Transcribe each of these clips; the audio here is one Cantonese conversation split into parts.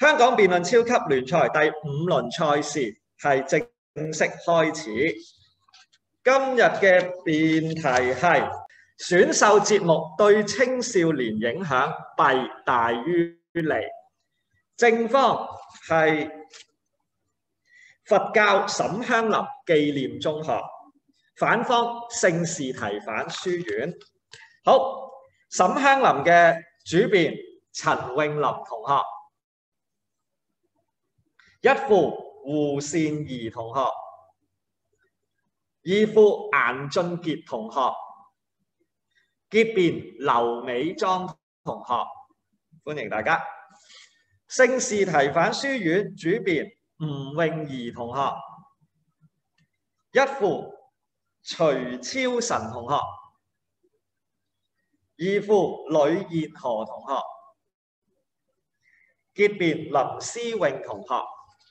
香港辯論超級聯賽第5輪賽事係正式開始。今日嘅辯題係選秀節目對青少年影響弊大於利。正方係佛教沈香林紀念中學，反方聖士提反書院。好，沈香林嘅主辯陳詠琳同學，一副胡善儀同學，二副顏俊傑同學，結辯劉美莊同學，歡迎大家。聖士提反書院主辯吳詠儀同學，一副徐超臣同學，二副呂燕河同學，結辯林思穎同學。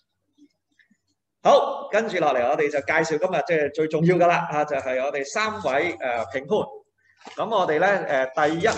好，跟住落嚟，我哋就介紹今日即係最重要噶啦啊，就係我哋3位評判。咁我哋咧第一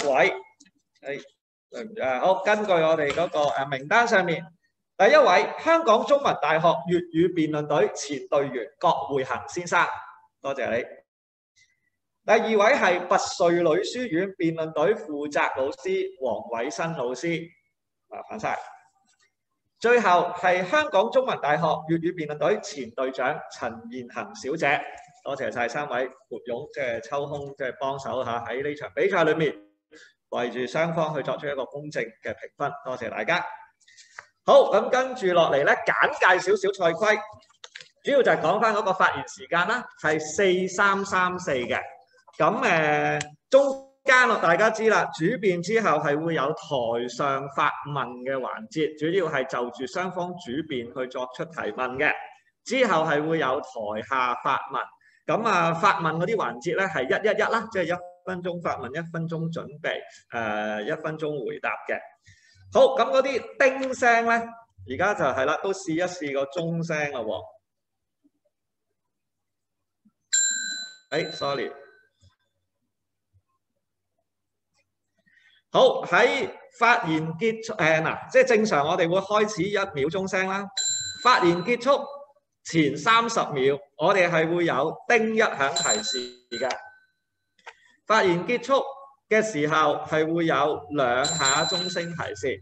位好，根據我哋嗰個名單上面，第一位香港中文大學粵語辯論隊前隊員郭會衡先生，多謝你。第二位係拔萃女書院辯論隊負責老師黃偉新老師，麻煩晒。最後係香港中文大學粵語辯論隊前隊長陳燕衡小姐，多謝晒3位撥冗即係抽空即係幫手嚇喺呢場比賽裏面為住雙方去作出一個公正嘅評分，多謝大家。好，咁跟住落嚟咧，簡介少少賽規，主要就係講翻嗰個發言時間啦，係4-3-3-4嘅。咁中間大家知啦，主辯之後係會有台上發問嘅環節，主要係就住雙方主辯去作出提問嘅。之後係會有台下發問，咁發問嗰啲環節咧係1-1-1啦，即係1分鐘發問，1分鐘準備，1分鐘回答嘅。好，咁嗰啲叮聲咧，而家就係啦，都試一試個鐘聲啦喎。sorry。好，喺發言結束即係正常我哋會開始1秒鐘聲啦。發言結束前30秒，我哋係會有叮一響提示嘅。發言結束嘅時候係會有2下鐘聲提示。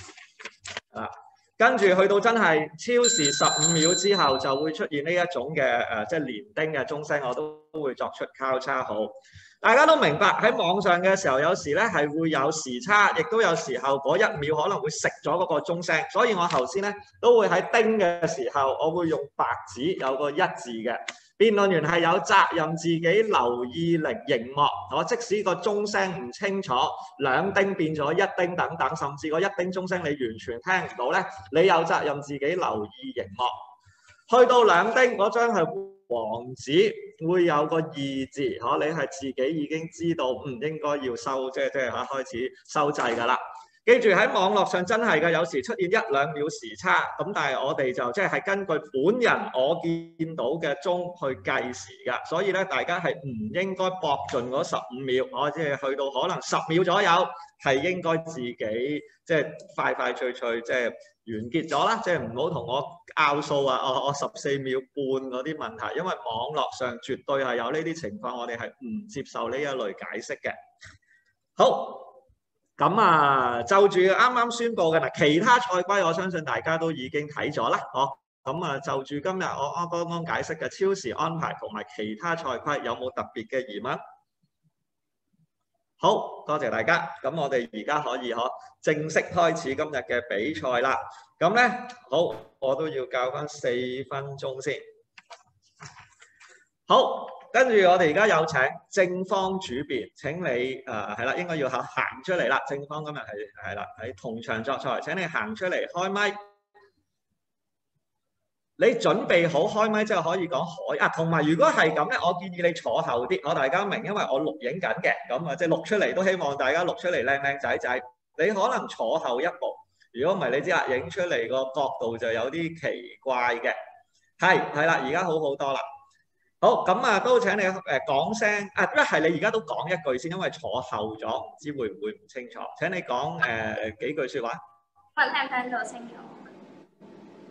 跟住去到真係超時15秒之後，就會出現呢一種嘅即係連叮嘅鐘聲，我都會作出交叉號。大家都明白喺網上嘅時候，有時咧係會有時差，亦都有時候嗰1秒可能會食咗嗰個鐘聲，所以我頭先咧都會喺叮嘅時候，我會用白紙有個1字嘅。辯論員係有責任自己留意熒幕，我即使個鐘聲唔清楚，2叮變咗1叮等等，甚至個1叮鐘聲你完全聽唔到咧，你有責任自己留意熒幕。去到2叮嗰張係黃紙，會有個2字，你係自己已經知道唔應該要收，即係開始收掣㗎啦。記住喺網絡上真係嘅，有時出現1-2秒時差，咁但係我哋就即係根據本人我見到嘅鐘去計時㗎，所以咧大家係唔應該搏盡嗰15秒，我即係去到可能10秒左右，係應該自己即係快快脆脆即係完結咗啦，即係唔好同我拗數啊！我14秒半嗰啲問題，因為網絡上絕對係有呢啲情況，我哋係唔接受呢一類解釋嘅。好。咁就住啱啱宣布嘅嗱，其他賽規我相信大家都已經睇咗啦，咁就住今日我剛剛解釋嘅超時安排同埋其他賽規，有冇特別嘅疑問？好，多謝大家。咁我哋而家可以正式開始今日嘅比賽啦。咁咧，好，我都要教翻4分鐘先。好。跟住我哋而家有請正方主辯，請你係啦，應該要行出嚟啦。正方今日係啦，喺同場作賽，請你行出嚟開咪。你準備好開咪之後可以講海同埋如果係咁咧，我建議你坐後啲，大家明，因為我錄影緊嘅，咁即係錄出嚟都希望大家錄出嚟靚靚仔仔。你可能坐後一步，如果唔係你知啦，影出嚟個角度就有啲奇怪嘅。係啦，而家好好多啦。好，咁都請你講聲一係你而家都講一句先，因為坐後咗，唔知會唔會唔清楚。請你講幾句説話。 聽唔聽到清楚？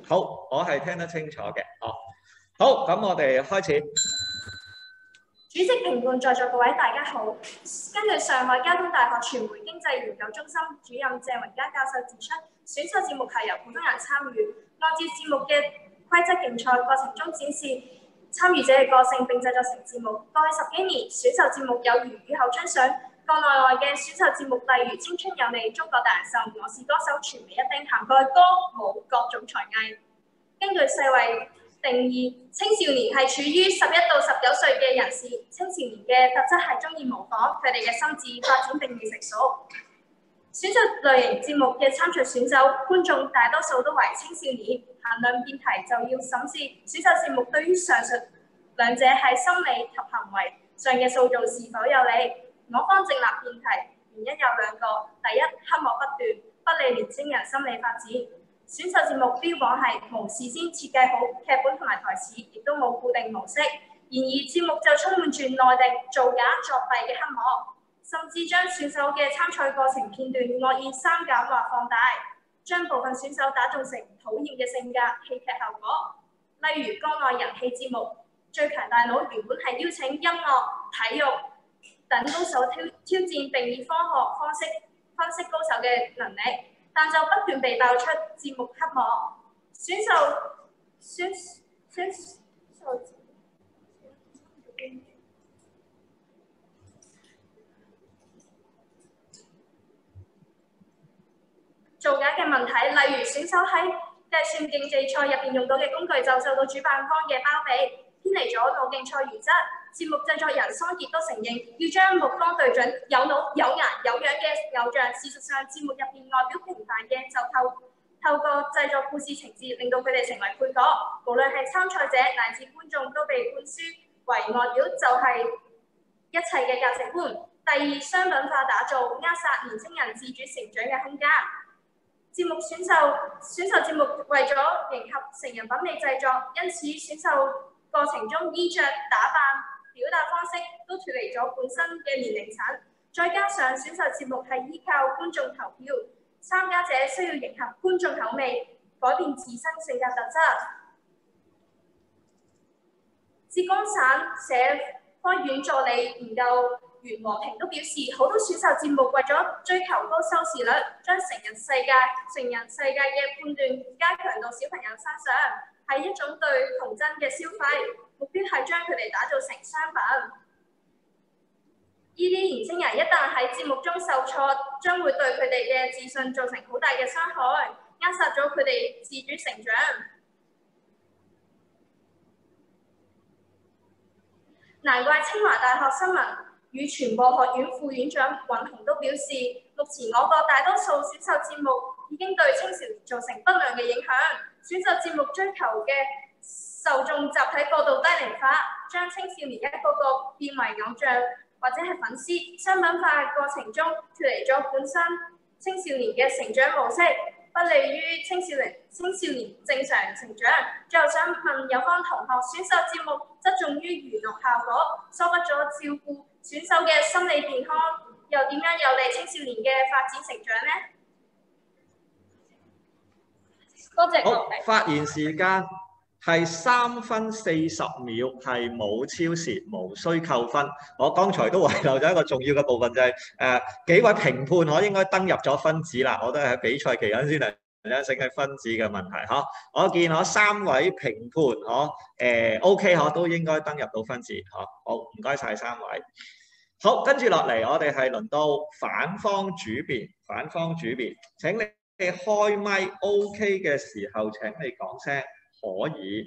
好，我係聽得清楚嘅。好，咁我哋開始。 主席、評判在座各位大家好。根據上海交通大學傳媒經濟研究中心主任鄭雲嘉教授指出，選秀節目係由普通人參與，按照節目嘅規則競賽過程中展示參與者嘅個性並製作成節目。過去10幾年，選秀節目有如雨後春筍，國內外嘅選秀節目例如《青春有你》、《中國大人秀》、《我是歌手》全面一叮，涵蓋歌舞各種才藝。根據世衛定義，青少年係處於11到19歲嘅人士，青少年嘅特質係中意模仿，佢哋嘅心智發展並未成熟。選秀類型節目嘅參賽選手觀眾大多數都為青少年，談論辯題就要審視選秀節目對於上述兩者喺心理及行為上嘅塑造是否有利。我方正立辯題原因有兩個：第一，黑幕不斷，不利年青人心理發展。選秀節目標榜係無事先設計好劇本同埋台詞，亦都冇固定模式。然而節目就充滿住內定、造假、作弊嘅黑幕，甚至將選手嘅參賽過程片段惡意刪減或放大，將部分選手打造成討厭嘅性格、戲劇效果。例如國內人氣節目《最強大腦》原本係邀請音樂、體育等高手挑戰，並以科學方式分析高手嘅能力。但就不斷被爆出節目黑幕，選秀造假嘅問題，例如選手喺計算競技賽入邊用到嘅工具就受到主辦方嘅包庇，偏離咗腦競賽原則。節目製作人桑傑都承認要將目光對準有腦、有顏、有樣嘅偶像。事實上，節目入邊外表平凡嘅就透過製作故事情節，令到佢哋成為配角。無論係參賽者乃至觀眾都被灌輸為外表就係一切嘅價值觀。第二，商品化打造，扼殺年輕人自主成長嘅空間。選秀節目為咗迎合成人品味製作，因此選秀過程中衣着打扮、表達方式都脫離咗本身嘅年齡層，再加上選秀節目係依靠觀眾投票，參加者需要迎合觀眾口味，改變自身性格特質。浙江省社科院助理研究員和平都表示，好多選秀節目為咗追求高收視率，將成人世界嘅判斷加強到小朋友身上，係一種對童真嘅消費，目標係將佢哋打造成商品。呢啲年輕人一旦喺節目中受挫，將會對佢哋嘅自信造成好大嘅傷害，扼殺咗佢哋自主成長。難怪清華大學新聞與傳播學院副院長尹紅都表示，目前我國大多數選秀節目已經對青少年造成不良嘅影響。選秀節目追求嘅受眾集體過度低齡化，將青少年一個個變為偶像或者係粉絲，商品化過程中脫離咗本身青少年嘅成長模式，不利於青少年正常成長。最後想問有關同學，選秀節目側重於娛樂效果，疏忽咗照顧選手嘅心理健康，又點樣有利青少年嘅發展成長呢？多謝。 好，發言時間係3分40秒，係冇超時，無需扣分。我剛才都遺漏咗一個重要嘅部分，就係幾位評判我應該登入咗分子啦，我都係喺比賽期間先嚟醒起分子嘅問題。我見我3位評判OK，都應該登入到分子。好，唔該晒3位。好，跟住落嚟，我哋係輪到反方主辯。請你開咪 OK 嘅時候，請你講聲可以。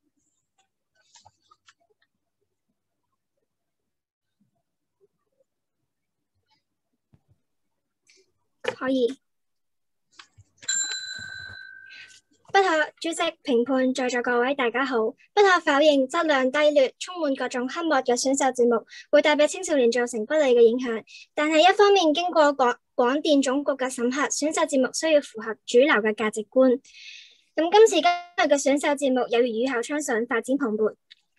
可以。不可主席、評判在座各位大家好，不可否認質量低劣、充滿各種黑幕嘅選秀節目會帶俾青少年造成不利嘅影響，但係一方面經過廣電總局嘅審核，選秀節目需要符合主流嘅價值觀。咁今日嘅選秀節目有如雨後春筍，發展蓬勃。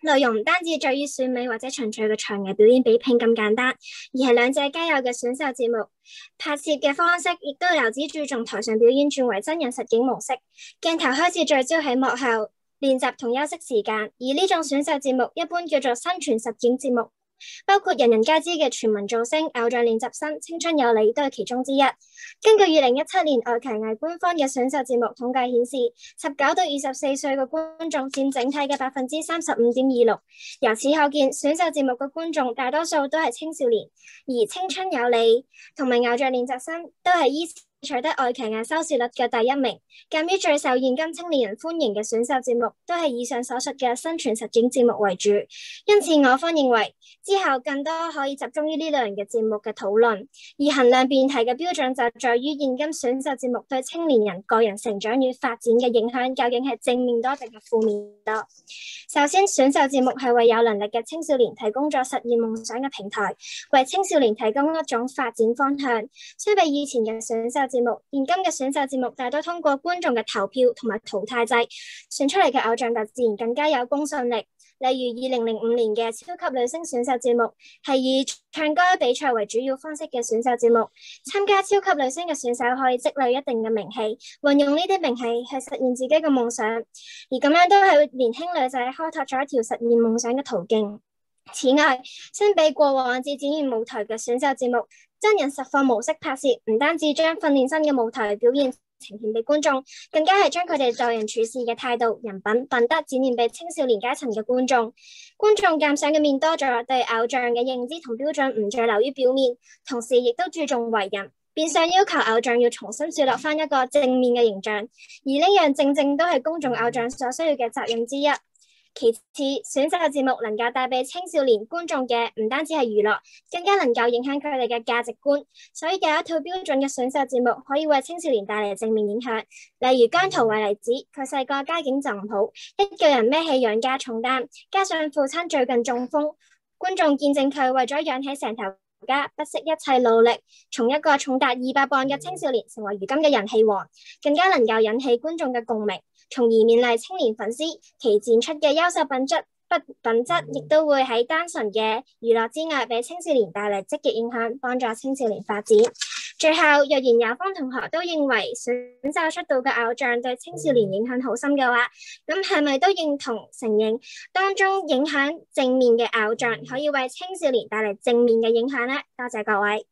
內容唔單止在於選美或者循序嘅才藝表演比拼咁簡單，而係兩者皆有嘅選秀節目。拍攝嘅方式亦都由只注重台上表演轉為真人實景模式，鏡頭開始聚焦喺幕後練習同休息時間。而呢種選秀節目一般叫做生存實景節目，包括人人皆知嘅全民造星、偶像練習生、青春有你都係其中之一。根據2017年愛奇藝官方嘅選秀節目統計顯示，19到24歲嘅觀眾佔整體嘅35.26%。由此可見，選秀節目嘅觀眾大多數都係青少年，而青春有你同埋偶像練習生都係依取得愛奇藝收視率嘅第一名。鑑於最受現今青年人歡迎嘅選秀節目都係以上所述嘅生存實境節目為主，因此我方認為之後更多可以集中於呢類型嘅節目嘅討論，而衡量辯題嘅標準就在於現今選秀節目對青年人個人成長與發展嘅影響究竟係正面多定係負面多。首先，選秀節目係為有能力嘅青少年提供咗實現夢想嘅平台，為青少年提供一種發展方向。相比以前嘅選秀節目，現今嘅選秀節目大多通過觀眾嘅投票同埋淘汰制選出嚟嘅偶像就自然更加有公信力。例如2005年嘅超級女聲選秀節目係以唱歌比賽為主要方式嘅選秀節目，參加超級女聲嘅選手可以積累一定嘅名氣，運用呢啲名氣去實現自己嘅夢想，而咁樣都係年輕女仔開拓咗一條實現夢想嘅途徑。此外，相比過往只展現舞台嘅選秀節目，真人實況模式拍攝唔單止將訓練生嘅舞台表現呈現俾觀眾，更加係將佢哋待人處事嘅態度、人品、品德展現俾青少年階層嘅觀眾。觀眾鑑賞嘅面多咗，對偶像嘅認知同標準唔再流於表面，同時亦都注重為人，變相要求偶像要重新樹立翻一個正面嘅形象，而呢樣正正都係公眾偶像所需要嘅責任之一。其次，選秀節目能夠帶俾青少年觀眾嘅唔單止係娛樂，更加能夠影響佢哋嘅價值觀。所以有一套標準嘅選秀節目可以為青少年帶嚟正面影響。例如姜濤為例子，佢細個家境就唔好，一個人孭起養家重擔，加上父親最近中風，觀眾見證佢為咗養起成頭家不惜一切努力，從一個重達200磅嘅青少年成為如今嘅人氣王，更加能夠引起觀眾嘅共鳴，從而勉勵青年粉絲，其展出嘅優秀品質亦都會喺單純嘅娛樂之外，俾青少年帶嚟積極影響，幫助青少年發展。最後，若然有方同學都認為選秀出道嘅偶像對青少年影響好深嘅話，咁係咪都認同承認當中影響正面嘅偶像可以為青少年帶嚟正面嘅影響呢？多謝各位。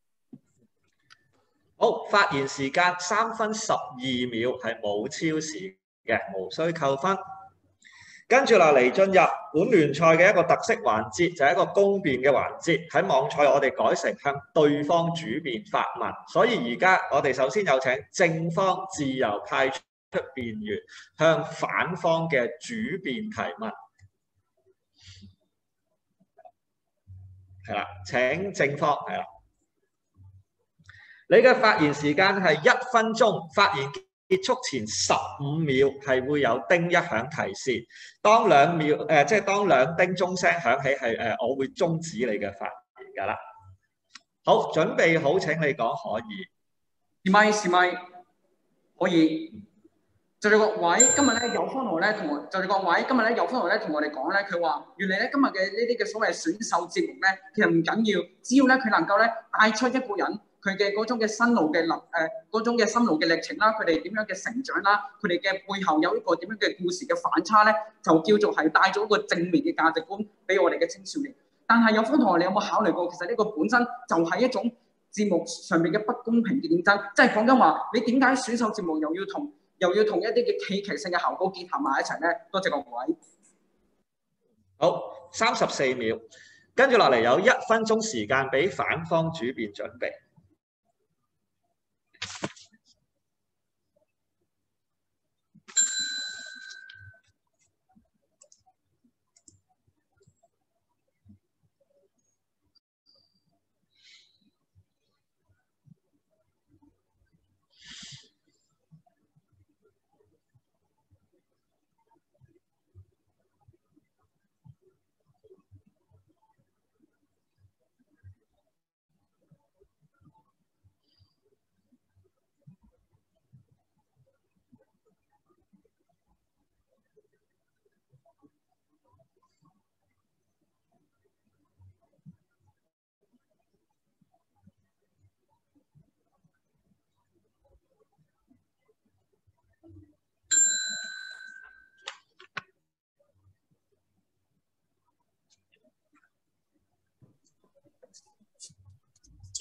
好，發言時間3分12秒，係冇超時嘅，無需扣分。跟住落嚟進入本聯賽嘅一個特色環節，就係一個公辯嘅環節。喺網賽我哋改成向對方主辯發問，所以而家我哋首先有請正方自由派出辯員向反方嘅主辯提問。係啦，請正方係啦。你嘅發言時間係1分鐘，發言結束前15秒係會有叮一響提示。當2秒即係當2叮鐘聲響起係我會終止你嘅發言㗎啦。好，準備好請你講可以。 試咪可以。就住各位，今日咧有方同學咧同我，就住各位今日咧有方同學咧同我哋講咧，佢話原來咧今日嘅呢啲嘅所謂選秀節目咧，其實唔緊要，只要咧佢能夠咧帶出一個人佢嘅嗰種嘅心路嘅嗰種嘅心路嘅歷程啦，佢哋點樣嘅成長啦，佢哋嘅背後有一個點樣嘅故事嘅反差咧，就叫做係帶咗一個正面嘅價值觀俾我哋嘅青少年。但係有方同學，你有冇考慮過，其實呢個本身就係一種節目上面嘅不公平嘅競爭，即係講緊話你點解選秀節目又要同一啲嘅戲劇性嘅效果結合埋一齊咧？多謝各位。 好，34秒，跟住落嚟有1分鐘時間俾反方主辯準備。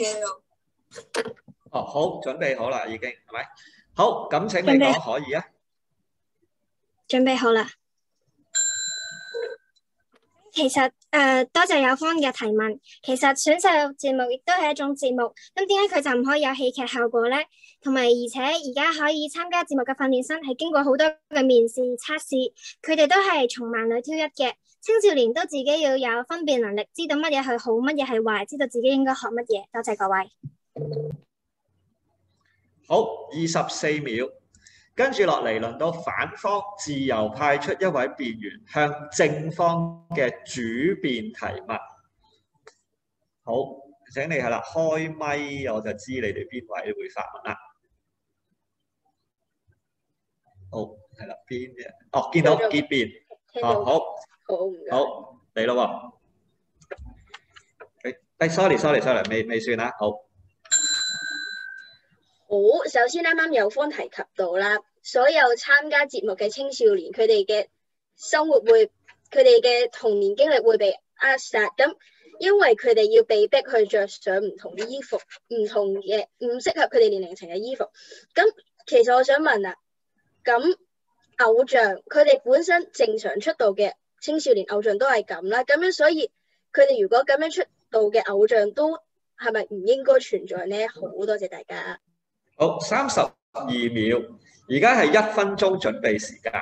車咯。 哦，好，準備好啦，已經係咪？好，咁請你講可以啊。 準備好啦。其實多謝有方嘅提問。其實選秀節目亦都係一種節目，咁點解佢就唔可以有戲劇效果呢？同埋而且而家可以參加節目嘅訓練生係經過好多嘅面試測試，佢哋都係從萬裏挑一嘅。青少年都自己要有分辨能力，知道乜嘢係好，乜嘢係壞，知道自己應該學乜嘢。多謝各位。 好，24秒。跟住落嚟，輪到反方自由派出一位辯員向正方嘅主辯提問。好，請你係啦，開咪我就知你哋邊位會發問啦。好，係啦，邊嘅？哦，見到結辯。哦，好，好，嚟咯喎。sorry，未算啦。好。 好，首先啱啱有方提及到啦，所有參加節目嘅青少年，佢哋嘅生活佢哋嘅童年經歷會被扼殺，咁因為佢哋要被逼去着上唔同嘅衣服，唔同嘅唔適合佢哋年齡層嘅衣服。咁其實我想問啊，咁偶像佢哋本身正常出道嘅青少年偶像都係咁啦，咁樣所以佢哋如果咁樣出道嘅偶像都係咪唔應該存在呢？好多謝大家。 好，32秒，而家係1分鐘準備時間。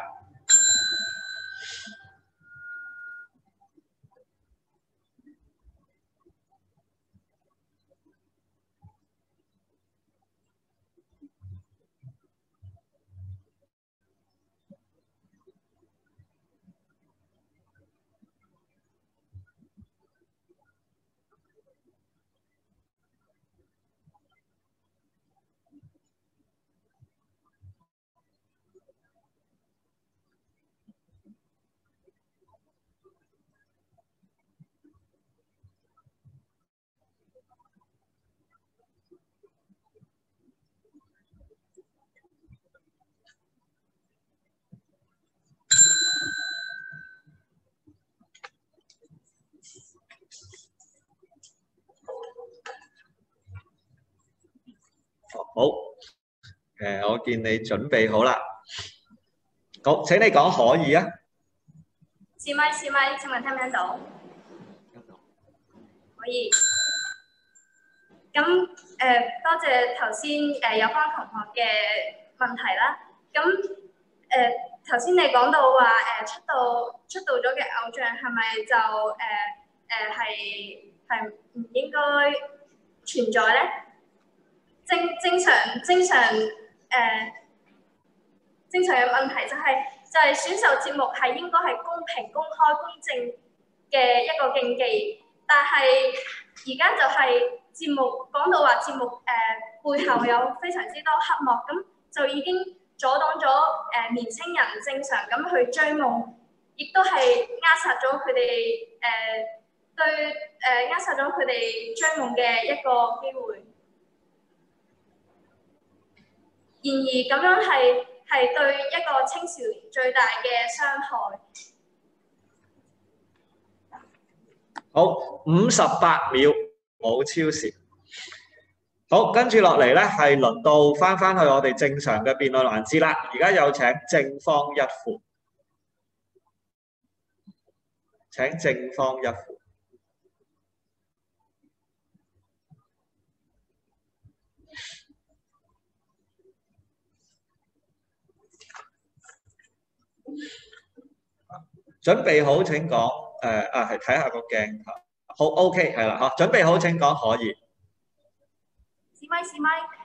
好，我見你準備好啦。好，請你講可以啊。 試咪，請問聽唔聽到？可以。咁多謝頭先有方同學嘅問題啦。咁頭先你講到話出道咗嘅偶像係咪就係唔應該存在咧？正常嘅問題就係選秀節目係應該係公平、公開、公正嘅一個競技，但係而家就係節目講到話節目背後有非常之多黑幕，咁就已經阻擋咗年青人正常咁去追夢，亦都係扼殺咗佢哋扼殺咗佢哋追夢嘅一個機會。然而咁樣係對一個青少年最大嘅傷害。 好，58秒，冇超時。好，跟住落嚟咧，係輪到翻去我哋正常嘅辯論環節啦。而家有請正方一副，請正方一副。準備好請講。係睇下個鏡頭。好 ，OK， 係啦，嚇，準備好請講可以。 試咪，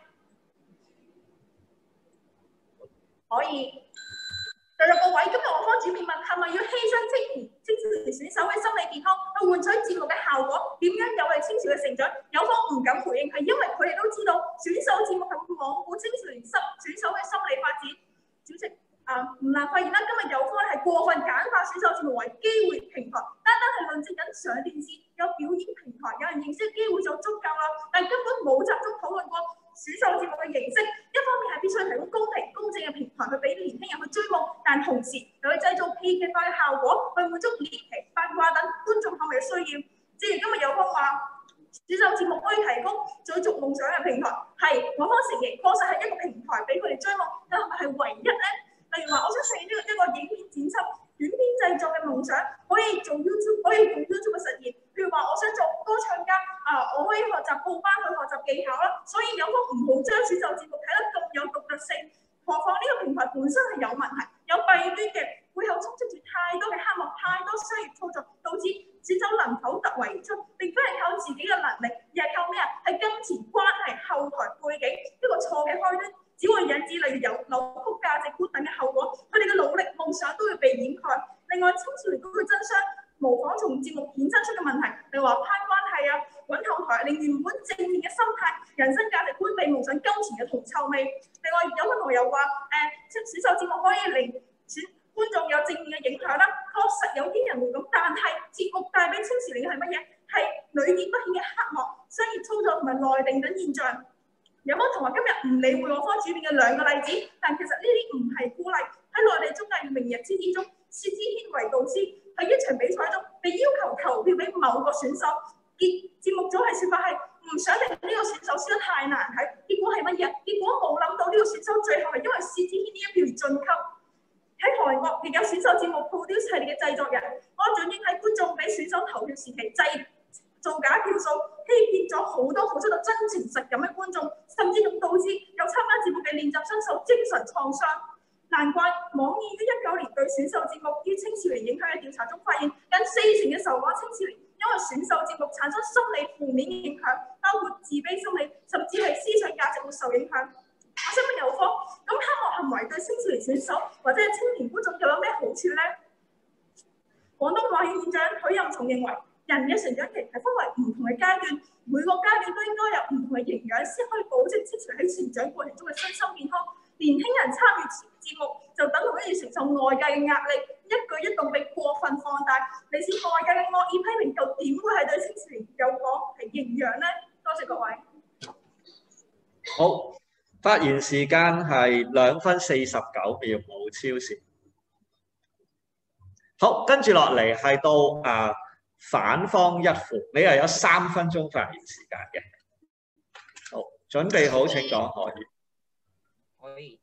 可以。在座各位，今日我方主辯問係咪要犧牲青少年選手嘅心理健康去換取節目嘅效果？點樣有利青少嘅成長？有方唔敢回應，係因為佢哋都知道選秀節目係會罔顧青少年選手嘅心理發展。主席。唔難發現啦，今日有方係過分簡化選秀節目為機會平台，單係論證緊上電視有表演平台，有人認識機會就足夠啦，但根本冇集中討論過選秀節目嘅形式。一方面係必須提供公平公正嘅平台去俾年輕人去追夢，但同時又去製造戲劇化嘅效果，去滿足獵奇、八卦等觀眾口味嘅需要。正如今日有方話， 選秀節目可以提供追逐夢想嘅平台，係我方承認，確實係一個平台俾佢哋追夢，但係咪係唯一咧？例如話，我想實現一個影片剪輯、短片製作嘅夢想，可以做 YouTube， 可以用 YouTube 嘅實現。譬如話，我想做歌唱家，我可以學習報班去學習技巧啦。所以有方唔好將選秀節目睇得咁有獨特性，何況呢個平台本身係有問題、有弊端嘅，背後充斥住太多嘅黑幕、太多商業操作，導致選手能否突圍而出，並非係靠自己嘅能力，而係靠咩啊？係金錢關係、後台背景一個錯嘅開端，只會引致例如有扭曲價值觀等嘅後果。佢哋嘅努力、夢想都會被掩蓋。另外，青少年都會爭相模仿從節目衍生出嘅問題，例如話攀關係啊、揾後台，令原本正面嘅心態、人生價值觀被蒙上金錢嘅銅臭味。另外，有個朋友話選秀節目可以令觀眾有正面嘅影響啦，確實有啲人會咁，但係節目帶俾青少年嘅係乜嘢？係屢見不鮮嘅黑幕、商業操作同埋內定等現象。有冇同學今日唔理會我方主編嘅兩個例子，但其實呢啲唔係孤例。喺內地綜藝明日之中，薛之謙為導師喺一場比賽中被要求投票俾某個選手，節目組係説法係唔想令呢個選手輸得太難睇，結果係乜嘢？結果冇諗到呢個選手最後係因為薛之謙呢一票而晉級。喺韓國亦有選秀節目 Produce 系列嘅製作人安俊英喺觀眾俾選手投票時期造假票數，欺騙咗好多付出到真情實感嘅觀眾，甚至仲導致有參加節目嘅練習生受精神創傷。難怪網易於19年對選秀節目於青少年影響嘅調查中發現，近40%嘅受訪青少年因為選秀節目產生心理負面影響，包括自卑心理，甚至係思想價值會受影響。我想問有科，咁黑幕行為對青少年選手或者係青年觀眾又有咩好處呢？廣東話院長許任松認為，人嘅成長期係分為唔同嘅階段，每個階段都應該有唔同嘅營養，先可以保證青少年喺成長過程中嘅身心健康。年輕人參與節目就等同於承受外界嘅壓力，一舉一動被過分放大，嚟自外界嘅惡意批評，又點會係對青少年有講係營養呢？多謝各位。 好。發言時間係2分49秒，冇超時。好，跟住落嚟係到反方一副，你係有3分鐘發言時間嘅。好，準備好請講，可以。 可以。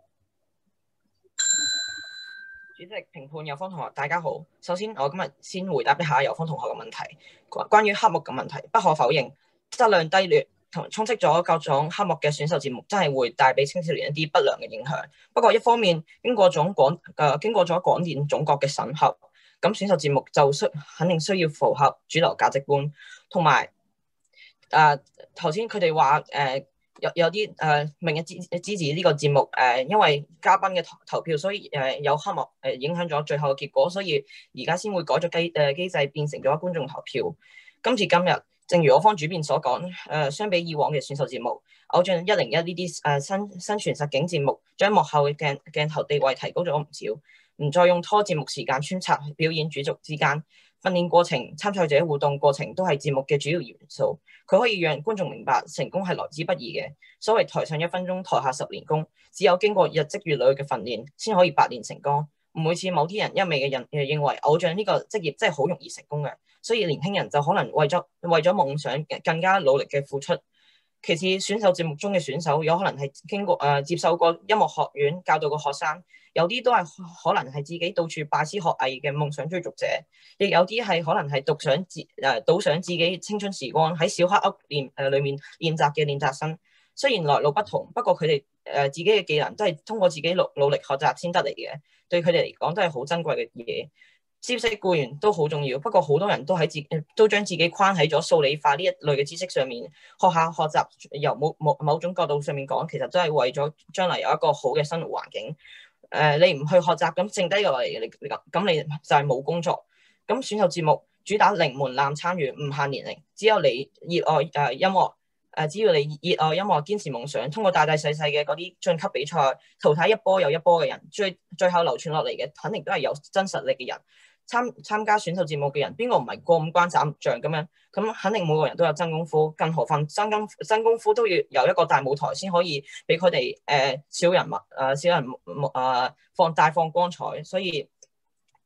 主席、評判、有方同學，大家好。首先，我今日先回答一下有方同學嘅問題。關於黑幕嘅問題，不可否認，質量低劣同充斥咗各種黑幕嘅選秀節目，真係會帶俾青少年一啲不良嘅影響。不過一方面，經過咗廣電總局嘅審核，咁選秀節目就肯定需要符合主流價值觀，同埋頭先佢哋話有啲明日之子呢個節目因為嘉賓嘅投票，所以有黑幕影響咗最後嘅結果，所以而家先會改咗機制，變成咗觀眾投票。今時今日，正如我方主編所講，相比以往嘅選秀節目，偶像101呢啲生存實景節目，將幕後嘅鏡頭地位提高咗唔少，唔再用拖節目時間穿插表演主軸之間，訓練過程、參賽者互動過程都係節目嘅主要元素。佢可以讓觀眾明白成功係來之不易嘅。所謂台上1分鐘，台下10年功，只有經過日積月累嘅訓練，先可以百年成功。唔會似某啲人一味嘅人認為偶像呢個職業真係好容易成功嘅，所以年輕人就可能為咗夢想更加努力嘅付出。其次，選秀節目中嘅選手有可能係經過接受過音樂學院教導嘅學生，有啲都係可能係自己到處拜師學藝嘅夢想追逐者，亦有啲係可能係賭上自己青春時光喺小黑屋裏面練習嘅練習生。雖然來路不同，不過佢哋自己嘅技能都係通過自己努力學習先得嚟嘅，對佢哋嚟講都係好珍貴嘅嘢。知識固然都好重要，不過好多人都將自己框喺咗數理化呢一類嘅知識上面，學習由某種角度上面講，其實都係為咗將來有一個好嘅生活環境。你唔去學習，咁剩低落嚟，咁你就係冇工作。咁選秀節目主打零門檻參與，唔限年齡，只有你熱愛音樂。只要你熱愛音樂，堅持夢想，通過大細嘅嗰啲晉級比賽，淘汰一波又一波嘅人，最後流傳落嚟嘅，肯定都係有真實力嘅人。參加選秀節目嘅人，邊個唔係過五關斬將咁樣？咁肯定每個人都有真功夫，更何況真功夫都要有一個大舞台先可以俾佢哋小人放光彩。所以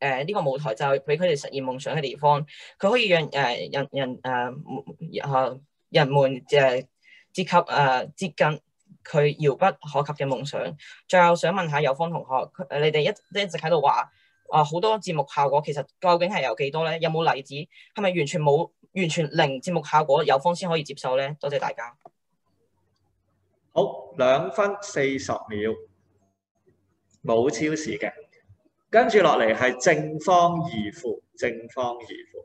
呢個舞台就係俾佢哋實現夢想嘅地方，佢可以讓人們接近佢遙不可及嘅夢想。最後想問下有方同學，你哋一直喺度話好多節目效果，其實究竟係有幾多咧？有冇例子？係咪完全零節目效果，有方先可以接受咧？多謝大家。 好，2分40秒，冇超時嘅。跟住落嚟係正方二負，正方二負。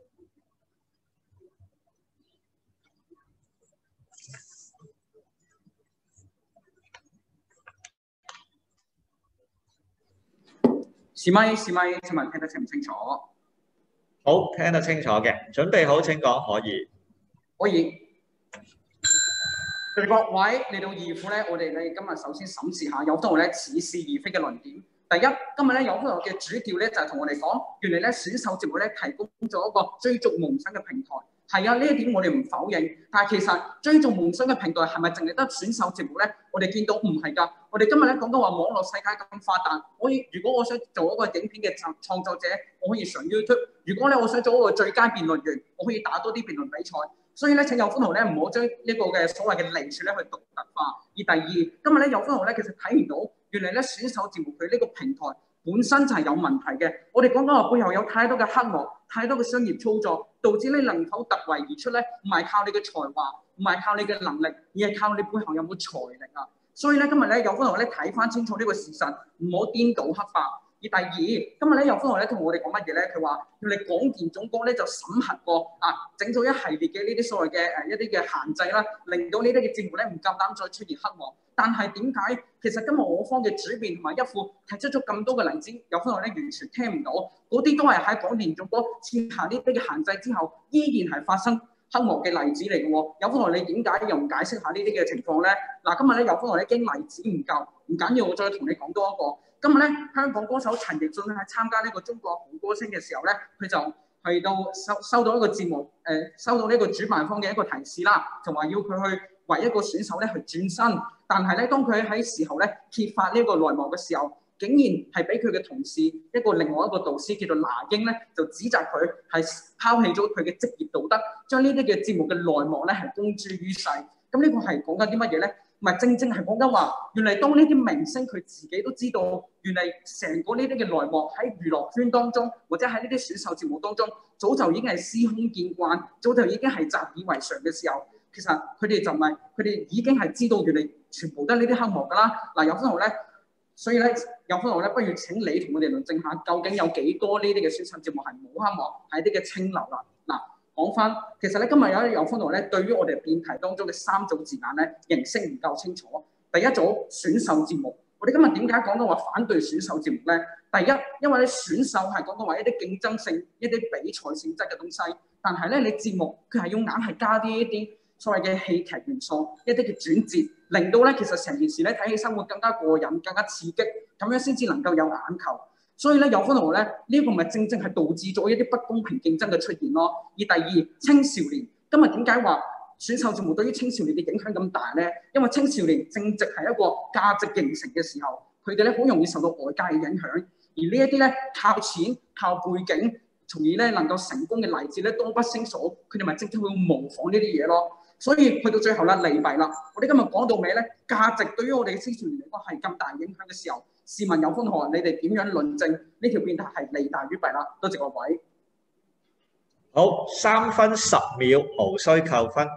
試咪，請問聽得清唔清楚？ 好，聽得清楚嘅，準備好請講，可以。 可以。各位嚟到二負咧，我哋今日首先審視下有方同學咧似是而非嘅論點。第一，今日咧有方同學嘅主調咧就係同我哋講，原來咧選秀節目咧提供咗一個追逐夢想嘅平台。係啊，呢一點我哋唔否認。但係其實追逐夢想嘅平台係咪淨係得選秀節目咧？我哋見到唔係㗎。我哋今日咧講到話網絡世界咁發達，如果我想做一個影片嘅創作者，我可以上 YouTube。如果咧我想做一個最佳辯論員，我可以打多啲辯論比賽。所以咧，請有方同學咧唔好將呢個嘅所謂嘅利處咧去獨特化。而第二，今日咧有方同學咧其實睇唔到，原來咧選秀節目佢呢個平台本身就係有問題嘅。我哋講緊話背後有太多嘅黑幕，太多嘅商業操作，導致你能否突圍而出咧，唔係靠你嘅才華，唔係靠你嘅能力，而係靠你背後有冇財力啊！所以咧，今日咧有方同學咧睇翻清楚呢個事實，唔好顛倒黑白。而第二，今日咧有方同學咧同我哋講乜嘢咧？佢話要你廣電總局咧就審核過整咗一系列嘅呢啲所謂嘅一啲嘅限制啦，令到呢啲嘅節目咧唔夠膽再出現黑幕。但係點解其實今日我方嘅主辯同埋一副提出咗咁多嘅例子，有方同學咧完全聽唔到，嗰啲都係喺廣電總局設下呢啲嘅限制之後，依然係發生黑幕嘅例子嚟嘅喎。有方同學你點解又唔解釋下呢啲嘅情況咧？嗱，今日咧有方同學已經例子唔夠，唔緊要，我再同你講多一個。今日咧，香港歌手陳奕迅喺參加呢個中國好歌星嘅時候咧，佢就去到收到一個節目，收到呢個主辦方嘅一個提示啦，就話要佢去為一個選手咧去轉身。但係咧，當佢喺時候咧揭發呢個內幕嘅時候，竟然係俾佢嘅同事另外一個導師叫做那英咧，就指責佢係拋棄咗佢嘅職業道德，將呢啲嘅節目嘅內幕咧係公諸於世。咁呢個係講緊啲乜嘢咧？唔係正係講緊話，原來當呢啲明星佢自己都知道，原來成個呢啲嘅內幕喺娛樂圈當中，或者喺呢啲選秀節目當中，早就已經係司空見慣，早就已經係習以為常嘅時候，其實佢哋已經係知道原來全部都係呢啲黑幕㗎啦。嗱，有方同學咧，所以咧有方同學咧，不如請你同我哋論證下，究竟有幾多呢啲嘅選秀節目係冇黑幕，係啲嘅清流啦。嗱。講翻，其實咧今日有方同學咧，對於我哋辯題當中嘅3組字眼咧，認識唔夠清楚。第一組選秀節目，我哋今日點解講到話反對選秀節目咧？第一，因為咧選秀係講到話一啲競爭性、一啲比賽性質嘅東西，但係咧你節目佢係要硬係加啲一啲所謂嘅戲劇元素，一啲嘅轉折，令到咧其實成件事咧睇起生活更加過癮、更加刺激，咁樣先至能夠有眼球。所以咧，有方同學咧，呢個咪正係導致咗一啲不公平競爭嘅出現咯。而第二，青少年今日點解話選秀節目對於青少年嘅影響咁大咧？因為青少年正值係一個價值形成嘅時候，佢哋咧好容易受到外界嘅影響。而呢一啲咧靠錢、靠背景，從而咧能夠成功嘅例子咧多不勝數，佢哋咪正正會模仿呢啲嘢咯。所以去到最後啦，利弊啦，我哋今日講到尾咧，價值對於我哋嘅青少年嚟講係咁大影響嘅時候。試問有方同學，你哋點樣論證呢條辯題係利大於弊啦？多謝各位。 好，3分10秒，無需扣分。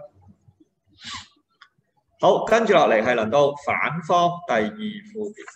好，跟住落嚟係輪到反方第2負辯。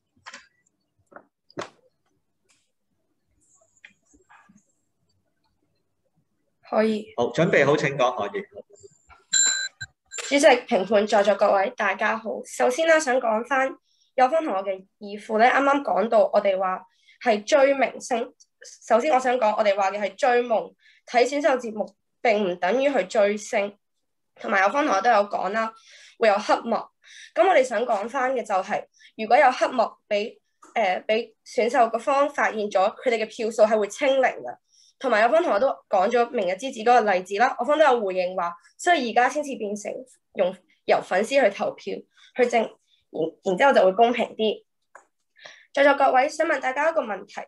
可以。 好，準備好請講，可以。 主席、評判、在座各位，大家好。首先咧，想講翻。有方同學嘅2負咧，啱啱講到我哋話係追明星。首先我想講，我哋話嘅係追夢，睇選秀節目並唔等於去追星。同埋有方同學都有講啦，會有黑幕。咁我哋想講翻嘅就係，如果有黑幕俾選秀嗰方發現咗，佢哋嘅票數係會清零嘅。同埋有方同學都講咗明日之子嗰個例子啦，我方都有回應話，所以而家先至變成由粉絲去投票去證。然之後就會公平啲。在座各位，想問大家一個問題：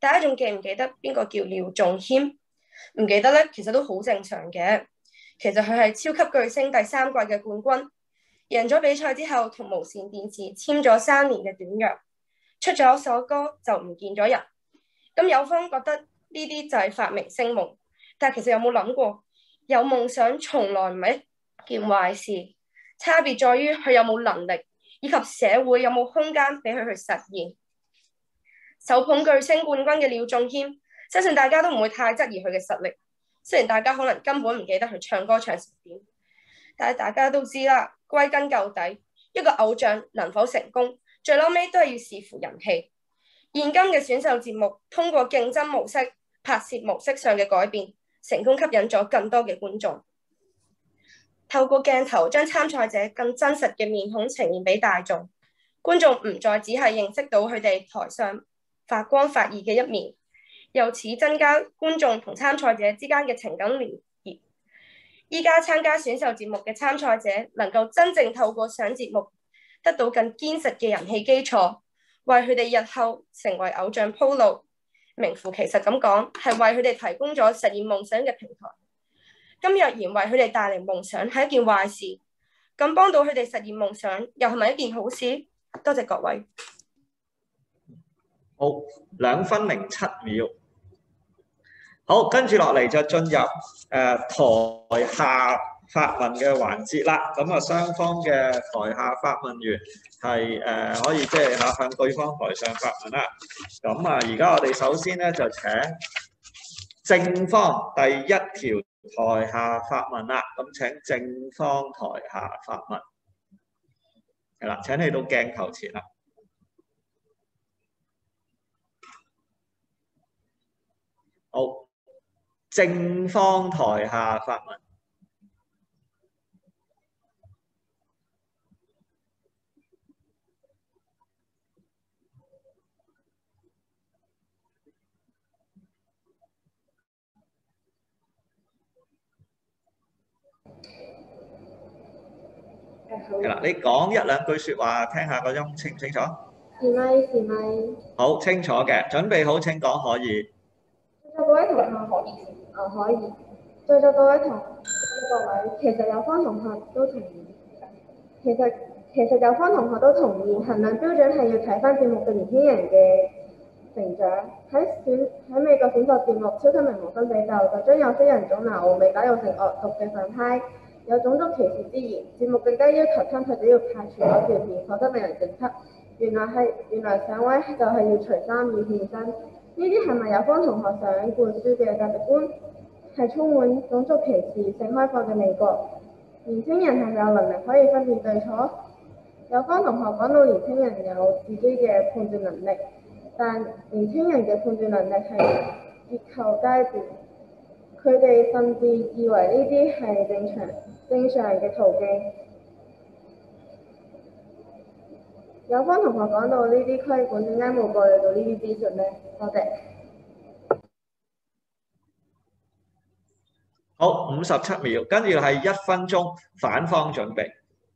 大家仲記唔記得邊個叫廖仲謙？唔記得咧，其實都好正常嘅。其實佢係超級巨星第3季嘅冠軍，贏咗比賽之後，同無線電視簽咗3年嘅短約，出咗首歌就唔見咗人。咁有方覺得呢啲就係發明星夢，但係其實有冇諗過，有夢想從來唔係一件壞事，差別在於佢有冇能力，以及社會有冇空間俾佢去實現。手捧巨星冠軍嘅廖仲謙，相信大家都唔會太質疑佢嘅實力。雖然大家可能根本唔記得佢唱歌唱成點，但係大家都知啦，歸根究底，一個偶像能否成功，最後尾都係要視乎人氣。現今嘅選秀節目通過競爭模式、拍攝模式上嘅改變，成功吸引咗更多嘅觀眾。透過鏡頭將參賽者更真實嘅面孔呈現俾大眾，觀眾唔再只係認識到佢哋台上發光發熱嘅一面，由此增加觀眾同參賽者之間嘅情感連結。依家參加選秀節目嘅參賽者能夠真正透過上節目得到更堅實嘅人氣基礎，為佢哋日後成為偶像鋪路。名副其實咁講，係為佢哋提供咗實現夢想嘅平台。今日然為佢哋帶嚟夢想係一件壞事，咁幫到佢哋實現夢想又係咪一件好事？多謝各位。 好，2分07秒。好，跟住落嚟就進入台下發問嘅環節啦。咁啊，雙方嘅台下發問員係可以即係向對方台上發問啦。咁啊，而家我哋首先咧就請正方第一條台下發問啦。咁請正方台下發問，係啦，請你到鏡頭前啦。好，正方台下發問。係啦，你講1-2句説話，聽下個音清唔清楚？ 是咪？ 好，清楚嘅，準備好請講可以。 在座各位同學可以。可以。在座各位，其實有方同學都同意。其實有方同學都同意，衡量標準係要睇返節目嘅年輕人嘅成長。喺美國選秀節目《超級名模生死鬥》就將有色人種拿奧美打造成惡毒嘅反派，有種族歧視之嫌。節目更加要求參賽者要拍全裸照片，否則令人整輯。原來上位就係要除衫以獻身。呢啲係咪有方同學想灌輸嘅價值觀？係充滿種族歧視、性開放嘅美國。年輕人係咪有能力可以分辨對錯？有方同學講到年輕人有自己嘅判斷能力，但年輕人嘅判斷能力係結構階段，佢哋甚至以為呢啲係正常嘅途徑。有方同學講到呢啲規管點解冇過濾到呢啲資訊呢？多謝。 好，57秒，跟住係1分鐘，反方準備。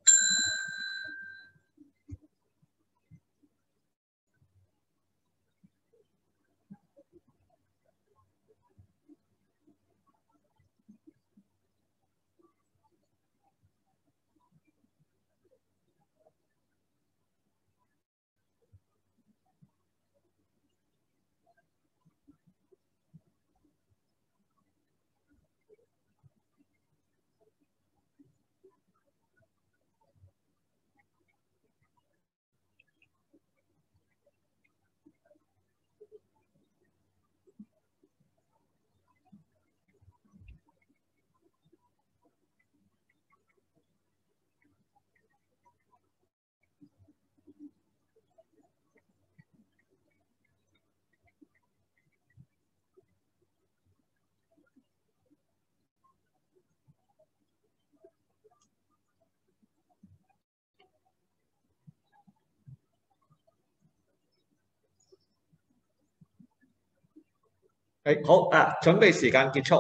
好啊，準備時間結束，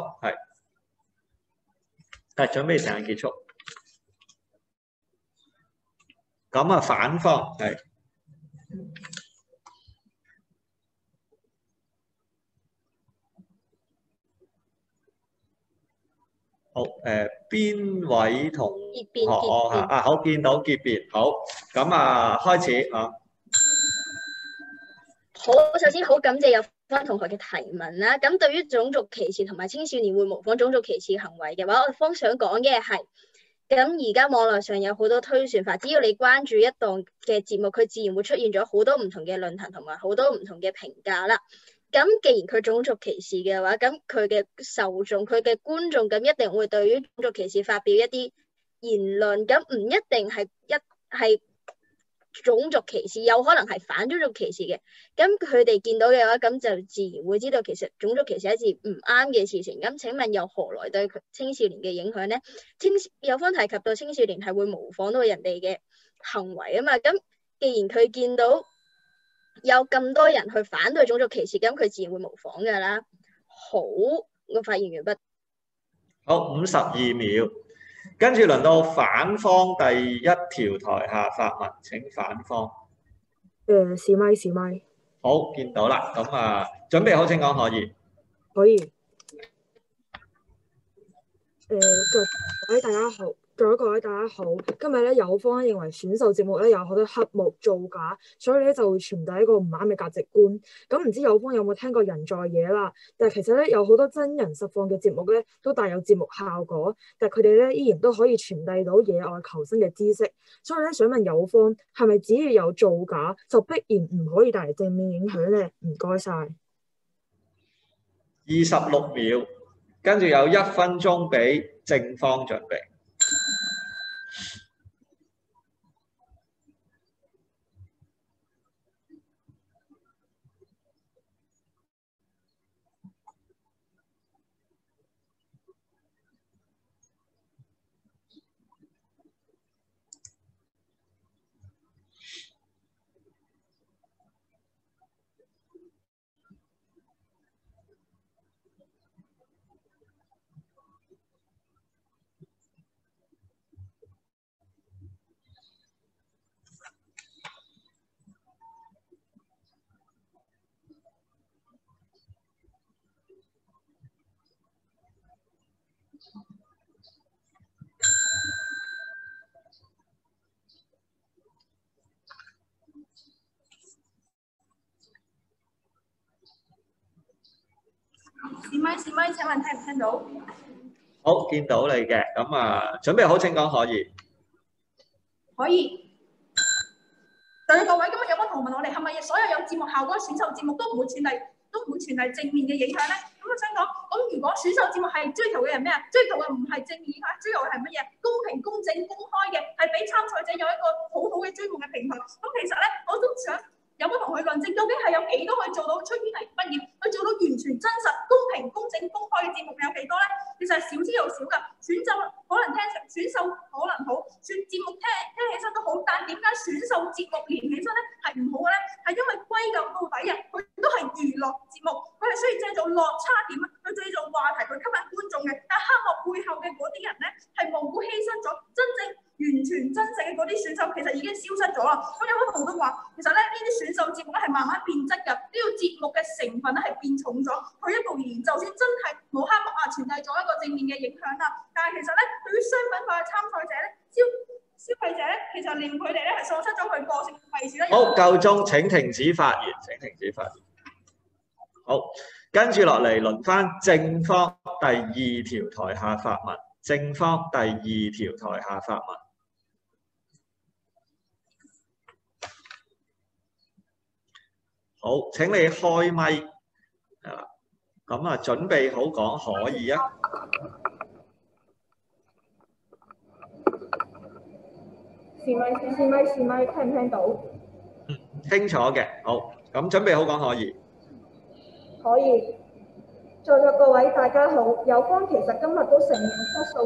係準備時間結束。咁啊，反方係好邊位同結學辯結辯。 啊？好，見到結辯。好，咁啊開始啊。 好，首先好感謝有方同學嘅提問啦。咁對於種族歧視同埋青少年會模仿種族歧視行為嘅話，我方想講嘅係，咁而家網絡上有好多推算法，只要你關注一檔嘅節目，佢自然會出現咗好多唔同嘅論壇同埋好多唔同嘅評價啦。咁既然佢種族歧視嘅話，咁佢嘅受眾、佢嘅觀眾咁一定會對於種族歧視發表一啲言論，咁唔一定係種族歧視，有可能係反種族歧視嘅。咁佢哋見到嘅話，咁就自然會知道其實種族歧視係一件唔啱嘅事情。咁請問又何來對青少年嘅影響呢？有方提及到青少年係會模仿到人哋嘅行為啊嘛。咁既然佢見到有咁多人去反對種族歧視，咁佢自然會模仿㗎啦。好，我發言完畢。 好，52秒。跟住輪到反方第一條台下發問，請反方。 試咪試咪。 好，見到啦。咁啊，準備好請講可以。 可以。各位大家好，各位大家好。今日咧有方認為選秀節目咧有好多黑幕造假，所以咧就會傳遞一個唔啱嘅價值觀。咁唔知有方有冇聽過人在野啦？但係其實咧有好多真人實況嘅節目咧都帶有節目效果，但係佢哋咧依然都可以傳遞到野外求生嘅知識。所以咧想問有方係咪只要有造假就必然唔可以帶嚟正面影響咧？唔該晒。 26秒，跟住有1分鐘俾正方準備。 試咪，請問聽唔聽到？ 好，見到你嘅。咁啊，準備好請講可以。 可以。就係各位，今日有個同學問我哋係咪所有有節目效果嘅選秀節目都唔會傳遞正面嘅影響咧？咁我想講，咁如果選秀節目係追求嘅係咩啊？追求嘅唔係正面影響，追求嘅係乜嘢？公平、公正、公開嘅，係俾參賽者有一個好好嘅追夢嘅平台。咁其實咧，我都想有冇同佢論證，究竟係有幾多可以做到出院係畢業，去做到完全真實、公平、公正、公開嘅節目有幾多咧？其實係少之又少㗎。選秀可能選秀可能好，選節目聽起身都好，但點解選秀節目連起身咧係唔好嘅咧？係因為歸咎到底啊，佢都係娛樂節目，佢係需要製造落差點，去製造話題，去吸引觀眾嘅。但黑幕背後嘅嗰啲人咧，係無辜犧牲咗真正完全真正嘅嗰啲選手，其實已經消失咗啦。咁有好多都話，其實咧呢啲選秀節目咧係慢慢變質㗎，呢個節目嘅成分咧係變重咗。退一步而言，就算真係冇黑幕啊，傳遞咗一個正面嘅影響啦，但係其實咧對於商品化嘅參賽者咧，消費者咧，其實令佢哋咧係喪失咗佢個性嘅位置咧。 好，夠鐘，請停止發言，請停止發言。好，跟住落嚟輪翻正方第二條台下發問，正方第二條台下發問。好，請你開咪，係啦，咁啊準備好講可以啊。 試咪，聽唔聽到？ 清楚嘅，好，咁準備好講可以。 可以。在座各位大家好，有方其實今日都承認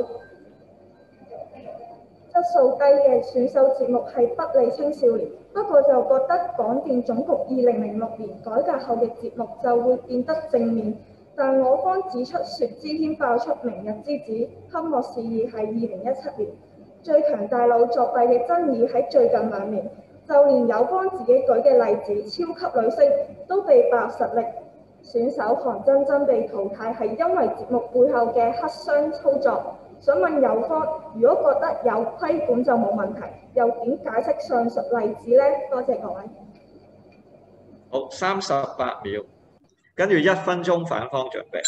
質素低嘅選秀節目係不利青少年，不過就覺得廣電總局2006年改革後嘅節目就會變得正面。但我方指出，薛之謙爆出明日之子黑幕事宜係2017年，最強大腦作弊嘅爭議喺最近2年，就連有方自己舉嘅例子，超級女聲都被爆實力選手韓真真被淘汰係因為節目背後嘅黑箱操作。想問有方，如果覺得有規管就冇問題，又點解釋上述例子呢？多謝各位。 好，38秒，跟住1分鐘反方準備。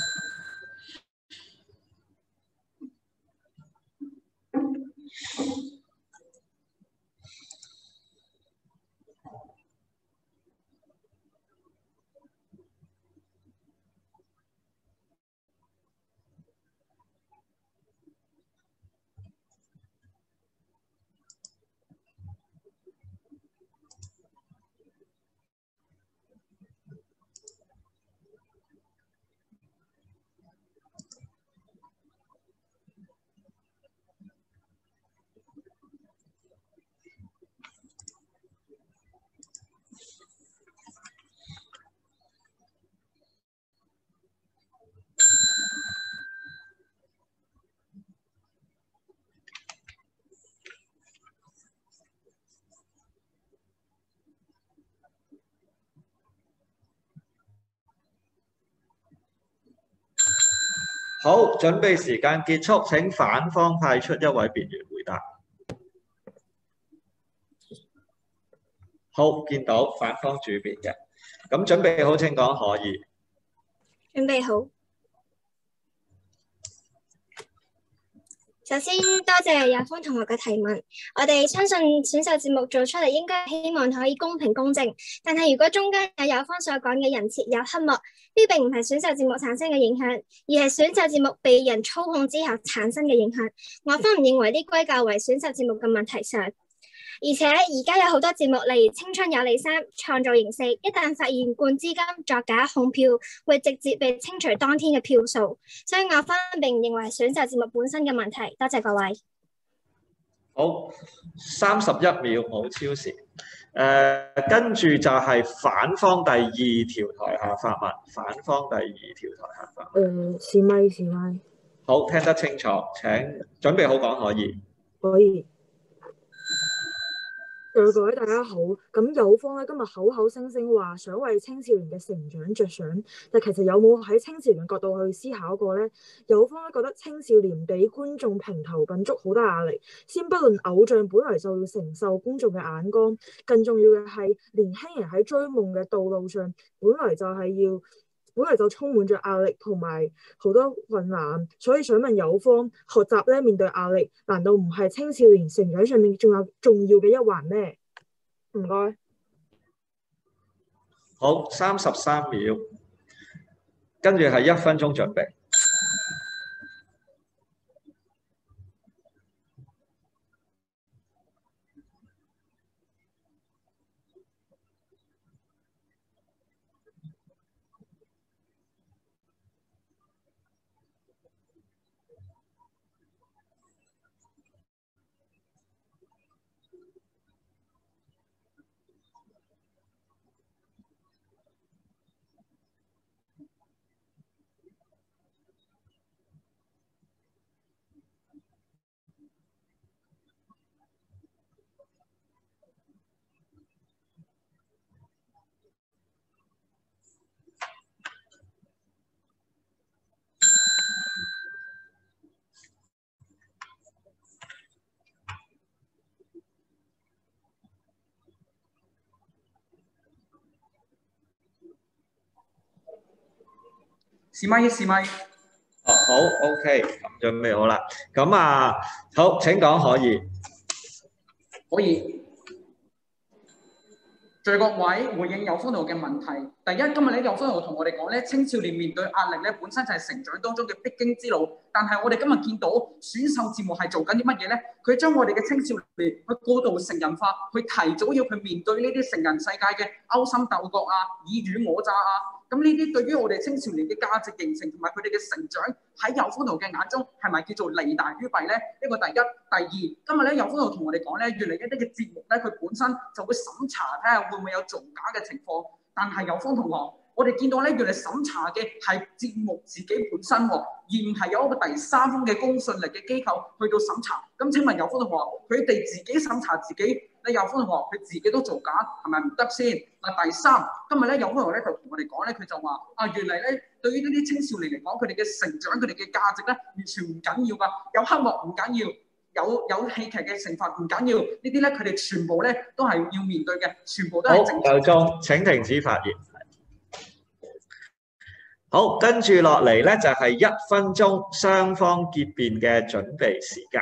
好，準備時間結束，請反方派出一位辯員回答。好，見到反方主辯嘅，咁準備好請講可以。 準備好。首先多謝有方同學嘅提問，我哋相信選秀節目做出嚟應該希望可以公平公正，但係如果中間有方所講嘅人設有黑幕，呢並唔係選秀節目產生嘅影響，而係選秀節目被人操控之後產生嘅影響。我方唔認為呢歸咎為選秀節目嘅問題上。而且而家有好多節目，例如《青春有你3》、創造營4，一旦發現灌資金、作假控票，會直接被清除當天嘅票數。所以我方並唔認為選秀節目本身嘅問題。多謝各位。 好，31秒冇超時。跟住就係反方第2條台下發問，反方第2條台下發問。 試咪。 好，聽得清楚，請準備好講可以。 可以。各位大家好，咁有方咧今日口口聲聲話想為青少年嘅成長着想，但其實有冇喺青少年角度去思考過呢？有方咧覺得青少年俾觀眾評頭品足好大壓力，先不論偶像本來就要承受公眾嘅眼光，更重要嘅係年輕人喺追夢嘅道路上，本來就充滿着壓力同埋好多困難，所以想問有方，學習咧面對壓力，難道唔係青少年成長上面仲有重要嘅一環咩？唔該。 好，33秒，跟住係1分鐘準備。 試咪。 好 ，OK， 咁準備好啦。咁好，請講可以。 可以。在各位回應有方同學嘅問題。第一，今日咧有方同學同我哋講咧，青少年面對壓力咧，本身就係成長當中嘅必經之路。但係我哋今日見到選秀節目係做緊啲乜嘢咧？佢將我哋嘅青少年去過度成人化，去提早要去面對呢啲成人世界嘅勾心鬥角啊、爾虞我詐啊。咁呢啲對於我哋青少年嘅價值形成同埋佢哋嘅成長，喺有方同學嘅眼中係咪叫做利大於弊咧？呢個第一。第二，今日咧有方同學同我哋講咧，越嚟一啲嘅節目咧，佢本身就會審查睇下會唔會有造假嘅情況。但係有方同學，我哋見到咧，原來審查嘅係節目自己本身喎，而唔係有一個第三方嘅公信力嘅機構去到審查。咁請問有方同學，佢哋自己審查自己你有方同學佢自己都做假，係咪唔得先？嗱，第三，今日咧有方同學咧就同我哋講咧，佢就話原嚟咧對於呢啲青少年嚟講，佢哋嘅成長、佢哋嘅價值咧，完全唔緊要㗎，有黑幕唔緊要，有戲劇嘅成分唔緊要，呢啲咧佢哋全部咧都係要面對嘅，全部都係正常。 夠鐘，請停止發言。好，跟住落嚟咧就係1分鐘雙方結辯嘅準備時間。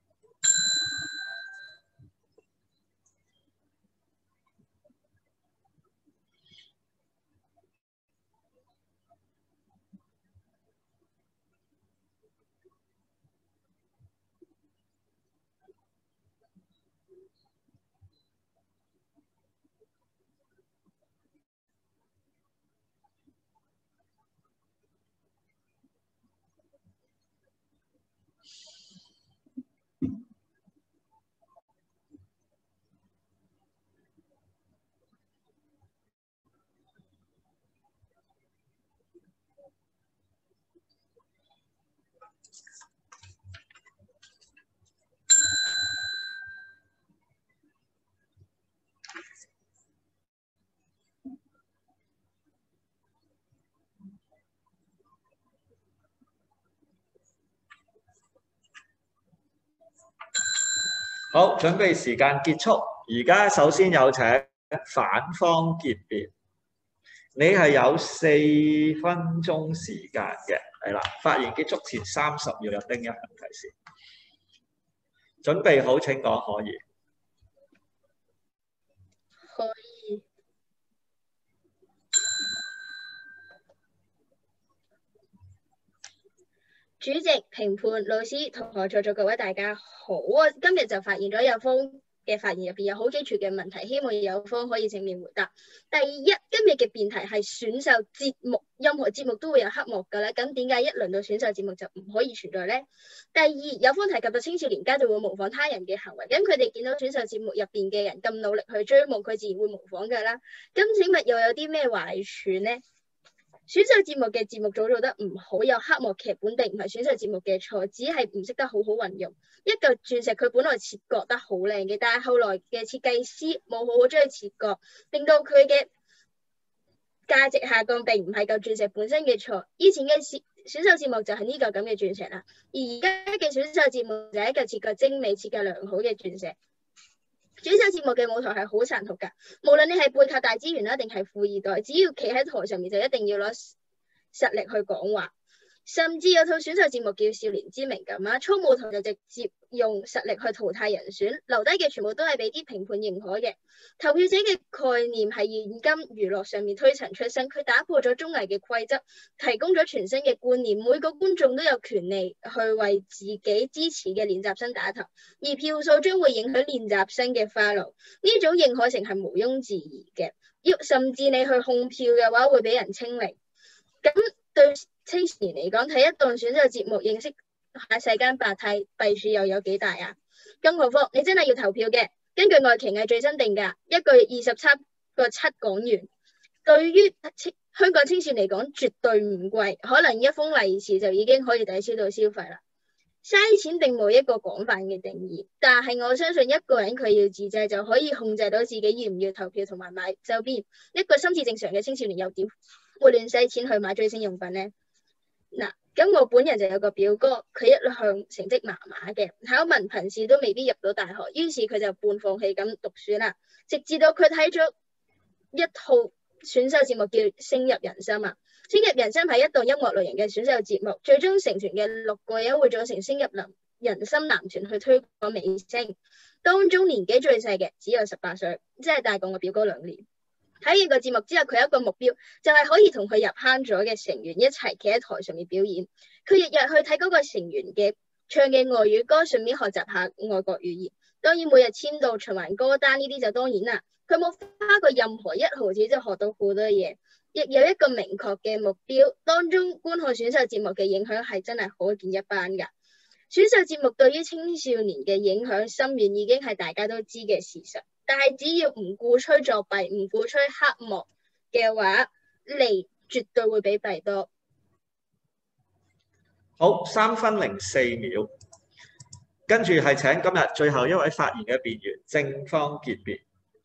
好，準備時間結束。而家首先有請反方結辯，你係有4分鐘時間嘅，係啦。發言結束前30秒有叮一響提示。準備好請講，可以。 可以。主席、評判、老師、同學在座各位大家好啊！今日就發現咗有方嘅發言入邊有好幾處嘅問題，希望有方可以正面回答。第一，今日嘅辯題係選秀節目，任何節目都會有黑幕㗎啦，咁點解一輪到選秀節目就唔可以存在呢？第二，有方提及到青少年家就會模仿他人嘅行為，咁佢哋見到選秀節目入邊嘅人咁努力去追夢，佢自然會模仿㗎啦。咁請問又有啲咩壞處呢？選秀節目嘅節目組做得唔好，有黑幕劇本並唔係選秀節目嘅錯，只係唔識得好好運用。一嚿鑽石佢本來切割得好靚嘅，但係後來嘅設計師冇好好將佢切割，令到佢嘅價值下降，並唔係嚿鑽石本身嘅錯。以前嘅選秀節目就係呢嚿咁嘅鑽石啦，而而家嘅選秀節目就係一嚿切割精美、設計良好嘅鑽石。選秀節目嘅舞台係好殘酷㗎，無論你係背靠大資源啦，定係富二代，只要企喺台上面就一定要攞實力去講話。甚至有套選秀節目叫《少年之名》咁啊，初舞台就直接用實力去淘汰人選，留低嘅全部都係俾啲評判認可嘅。投票者嘅概念係現今娛樂上面推陳出新，佢打破咗綜藝嘅規則，提供咗全新嘅觀念，每個觀眾都有權利去為自己支持嘅練習生打頭，而票數將會影響練習生嘅花路。呢種認可性係毋庸置疑嘅，甚至你去控票嘅話會俾人清零。咁對青少年嚟講，睇一檔選秀節目，認識下世間百態，弊處又有幾大啊？更何況你真係要投票嘅，根據愛奇藝最新定價，一個月27.7港元，對於香港青少年嚟講絕對唔貴，可能一封利是就已經可以抵消到消費啦。嘥錢並冇一個廣泛嘅定義，但係我相信一個人佢要自制就可以控制到自己要唔要投票同埋買周邊。一個心智正常嘅青少年又點會亂使錢去買追星用品呢？嗱，咁我本人就有個表哥，佢一向成績麻麻嘅，考文憑試都未必入到大學，於是佢就半放棄咁讀書啦。直至到佢睇咗一套選秀節目叫《升入人心》啊，《升入人心》係一檔音樂類型嘅選秀節目，最終成團嘅6個人會組成升入人心男團去推廣明星，當中年紀最細嘅只有18歲，即係大過我表哥2年。睇完個節目之後，佢有一個目標，就係可以同佢入坑咗嘅成員一齊企喺台上面表演。佢日日去睇嗰個成員嘅唱嘅外語歌，順便學習下外國語言。當然每日簽到循環歌單呢啲就當然啦。佢冇花過任何1毫子就學到好多嘢，亦有一個明確嘅目標。當中觀看選秀節目嘅影響係真係可見一斑㗎。選秀節目對於青少年嘅影響深遠已經係大家都知嘅事實。但係只要唔鼓吹作弊，唔鼓吹黑幕嘅話，利絕對會比弊多。 好，3分04秒。 跟住係請今日最後一位發言嘅辯員正方結辯。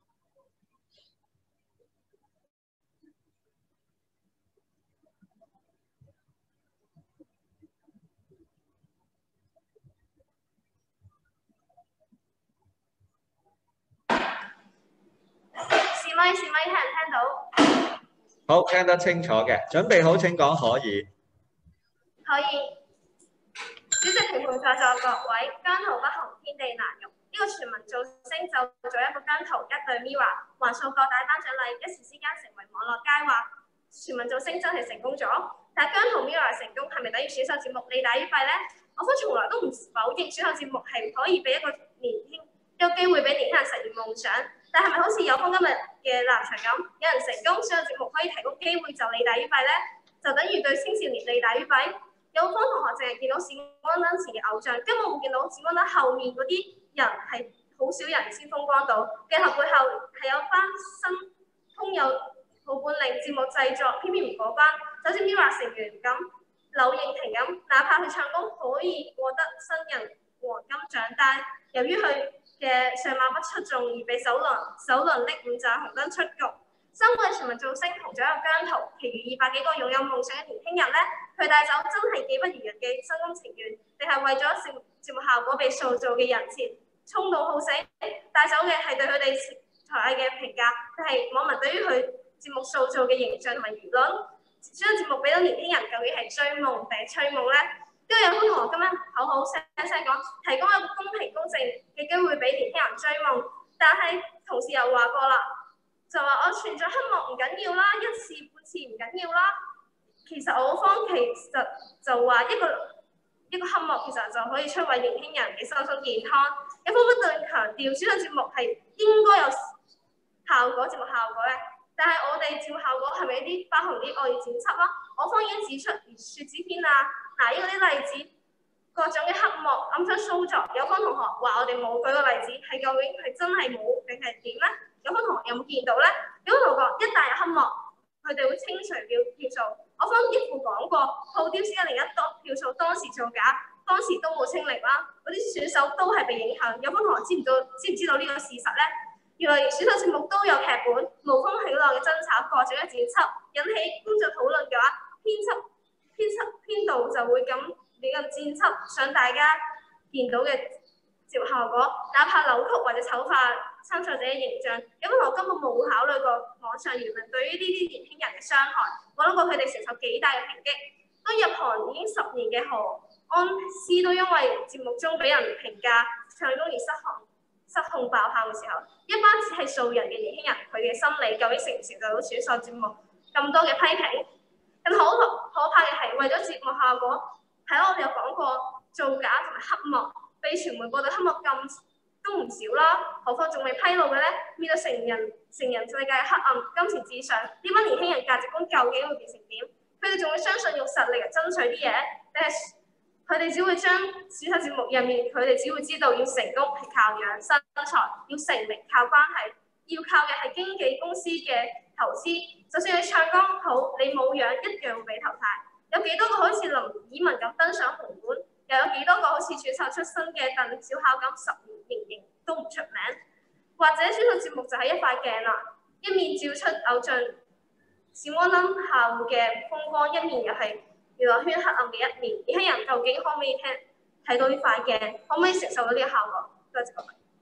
試咪聽唔聽到？ 好，聽得清楚嘅，準備好請講可以。 可以。主席、評判在座各位，姜濤不紅，天地難容。呢個全民造星就做一個姜濤，一對 Mirror，橫掃各大頒獎禮，一時之間成為網絡佳話。全民造星真係成功咗，但係姜濤 Mirror 成功係咪等於選秀節目利大於弊呢？我方從來都唔否認選秀節目係可以俾一個機會俾年輕人實現夢想，但係咪好似有方今日嘅立場咁，有人成功選秀節目可以提供機會就利大於弊呢？就等於對青少年利大於弊？有方同學淨係見到史安登前嘅偶像，根本冇見到史安登後面嗰啲人係好少人先風光到，鏡頭背後係有班新通有好本領節目製作，偏偏唔過關。就好似 Mirror 成員咁，柳應廷咁，哪怕佢唱功可以獲得新人黃金獎，但由於佢嘅上馬不出眾而被首輪的5盞紅燈出局。3位全民造星同咗有姜濤，其餘200幾個擁有夢想嘅年輕人呢，佢帶走真係幾不如人嘅心甘情願，定係為咗節目效果被塑造嘅人設衝動好死？帶走嘅係對佢哋才藝嘅評價，定係網民對於佢節目塑造嘅形象同埋輿論？選秀節目俾到年輕人究竟係追夢定係催夢呢？都有好同學今日口口聲聲講提供一個公平公正嘅機會俾年輕人追夢，但係同時又話過啦。就話我存在黑幕唔緊要啦，一次半次唔緊要啦。其實我方其實就話一個黑幕其實就可以摧毀年輕人嘅身心健康。一方不斷強調選秀節目係應該有節目效果咧，但係我哋節目效果係咪啲包含啲惡意剪輯啊？我方已經指出如雪子篇啊、嗱呢啲例子，各種嘅黑幕暗箱操作。有方同學話我哋冇舉個例子，係究竟係真係冇定係點咧？有方同學有冇見到咧？有方同學一旦有黑幕，佢哋會清除票數。我方一副講過，套丟401多票數當時造假，當時都冇清零啦。嗰啲選手都係被影響。有方同學知唔知道呢個事實咧？原來選秀節目都有劇本，無風起浪嘅爭吵，各種嘅剪輯，引起工作討論嘅話，編導就會咁剪輯，想大家見到嘅節目效果，哪怕扭曲或者醜化參賽者嘅形象。有方同學根本冇考慮過網上言論對於呢啲年輕人嘅傷害，冇諗過佢哋承受幾大嘅抨擊。當入行已經10年嘅何安詩都因為節目中俾人評價唱功而失控爆喊嘅時候，一班只係素人嘅年輕人，佢嘅心理究竟承唔承受到選秀節目咁多嘅批評？更可怕嘅係為咗節目效果，係咯，我哋有講過造假同埋黑幕，被傳媒報道黑幕咁都唔少啦，何況仲未披露嘅咧？面對成人世界嘅黑暗、金錢至上，呢班年輕人價值觀究竟會變成點？佢哋仲會相信用實力嚟爭取啲嘢，定係佢哋只會將選秀節目入面，佢哋只會知道要成功係靠養身材，要成名靠關係，要靠嘅係經紀公司嘅投資。就算你唱歌好，你冇樣一樣會被淘汰。有幾多個好似林以文咁登上紅館？又有幾多個好似選秀出身嘅鄧小巧咁10年仍都唔出名？或者選秀節目就係一塊鏡啦，一面照出偶像史安登下戶嘅風光，一面又係娛樂圈黑暗嘅一面。年輕人究竟可唔可以睇到呢塊鏡？可唔可以承受到呢個效果？多謝各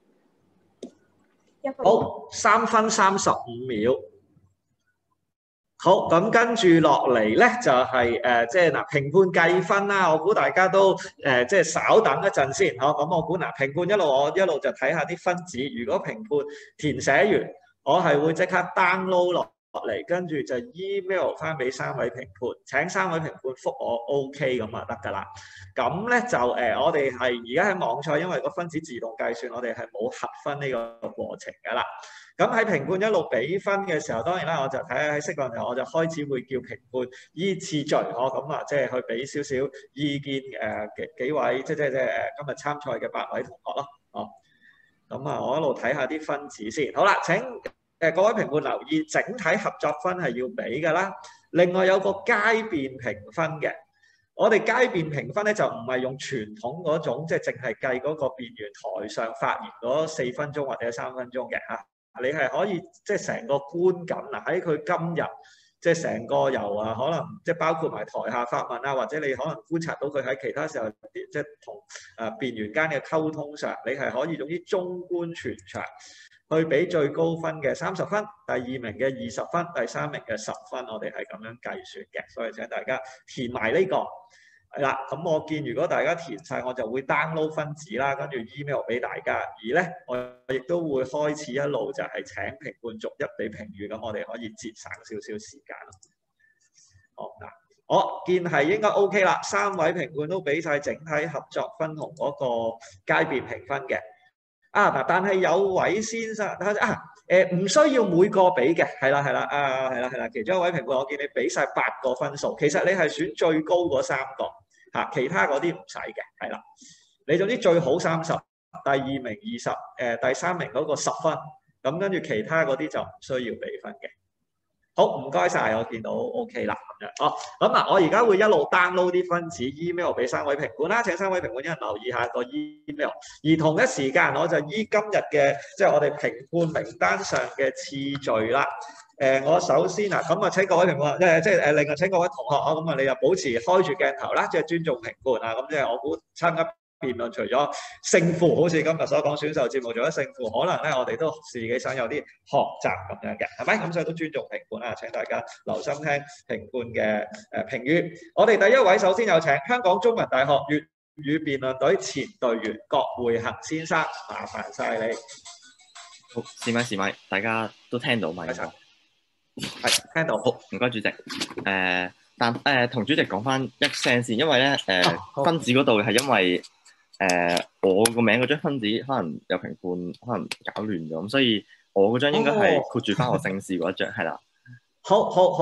位。 好，3分35秒。好，咁跟住落嚟咧就係即係嗱評判計分啦。我估大家都即係稍等一陣先，好，咁我估嗱評判我一路就睇下啲分子。如果評判填寫完，我係會即刻 download 落嚟，跟住就 email 翻俾3位評判，請3位評判覆我 OK 咁就得㗎啦。咁咧就我哋係而家喺網賽，因為個分子自動計算，我哋係冇核分呢個過程㗎啦。咁喺評判一路俾分嘅時候，當然啦，我就睇下喺適當時候，我就開始會叫評判依次序，咁啊，即係去俾少少意見幾位，即係今日參賽嘅8位同學咯，咁啊，我一路睇下啲分子先。好啦，請各位評判留意，整體合作分係要俾㗎啦。另外有個階變評分嘅， 我哋街辯評分咧就唔係用傳統嗰種，即係淨係計嗰個辯員台上發言嗰4分鐘或者3分鐘嘅嚇，你係可以即係成個觀感啊，喺佢今日即係成個由可能即係包括埋台下發問啊，或者你可能觀察到佢喺其他時候即係同辯員間嘅溝通上，你係可以用啲綜觀全場去俾最高分嘅30分，第2名嘅20分，第3名嘅10分，我哋係咁樣計算嘅，所以請大家填埋呢個。係啦，咁我見如果大家填晒，我就會 download 分紙啦，跟住 email 俾大家。而咧，我亦都會開始一路就係請評判逐一俾評語，咁我哋可以節省少少時間咯。好嗱，我見係應該 OK 啦，3位評判都俾晒整體合作分同嗰個界別評分嘅。嗱，但係有位先生唔需要每個俾嘅，係啦，其中一位評判我見你俾晒8個分數，其實你係選最高嗰3個嚇，其他嗰啲唔使嘅，係啦，你總之最好30，第2名20，第3名嗰個10分，咁跟住其他嗰啲就唔需要俾分嘅。好，唔該晒，我見到 OK 啦咁樣。咁嗱，我而家會一路 download 啲分紙 email 俾3位評判啦，請3位評判一人留意下個 email。而同一時間，我就依今日嘅即係我哋評判名單上嘅次序啦。我首先咁啊請各位評判，另外請各位同學咁啊，你又保持開住鏡頭啦，即係尊重評判啊。咁即係我估參加辯論除咗勝負，好似今日所講選秀節目，除咗勝負，可能咧我哋都自己想有啲學習咁樣嘅，係咪？咁所以都尊重評判啊！請大家留心聽評判嘅評語。我哋第一位首先有請香港中文大學粵語辯論隊前隊員郭會衡先生，麻煩晒你。 好，試咪，大家都聽到咪？係聽到。 好，唔該主席。但同主席講翻一聲先，因為咧分紙嗰度係因為我個名嗰張分紙可能有評判可能搞亂咗，咁所以我嗰張應該係括住翻我姓氏嗰一張，係啦。好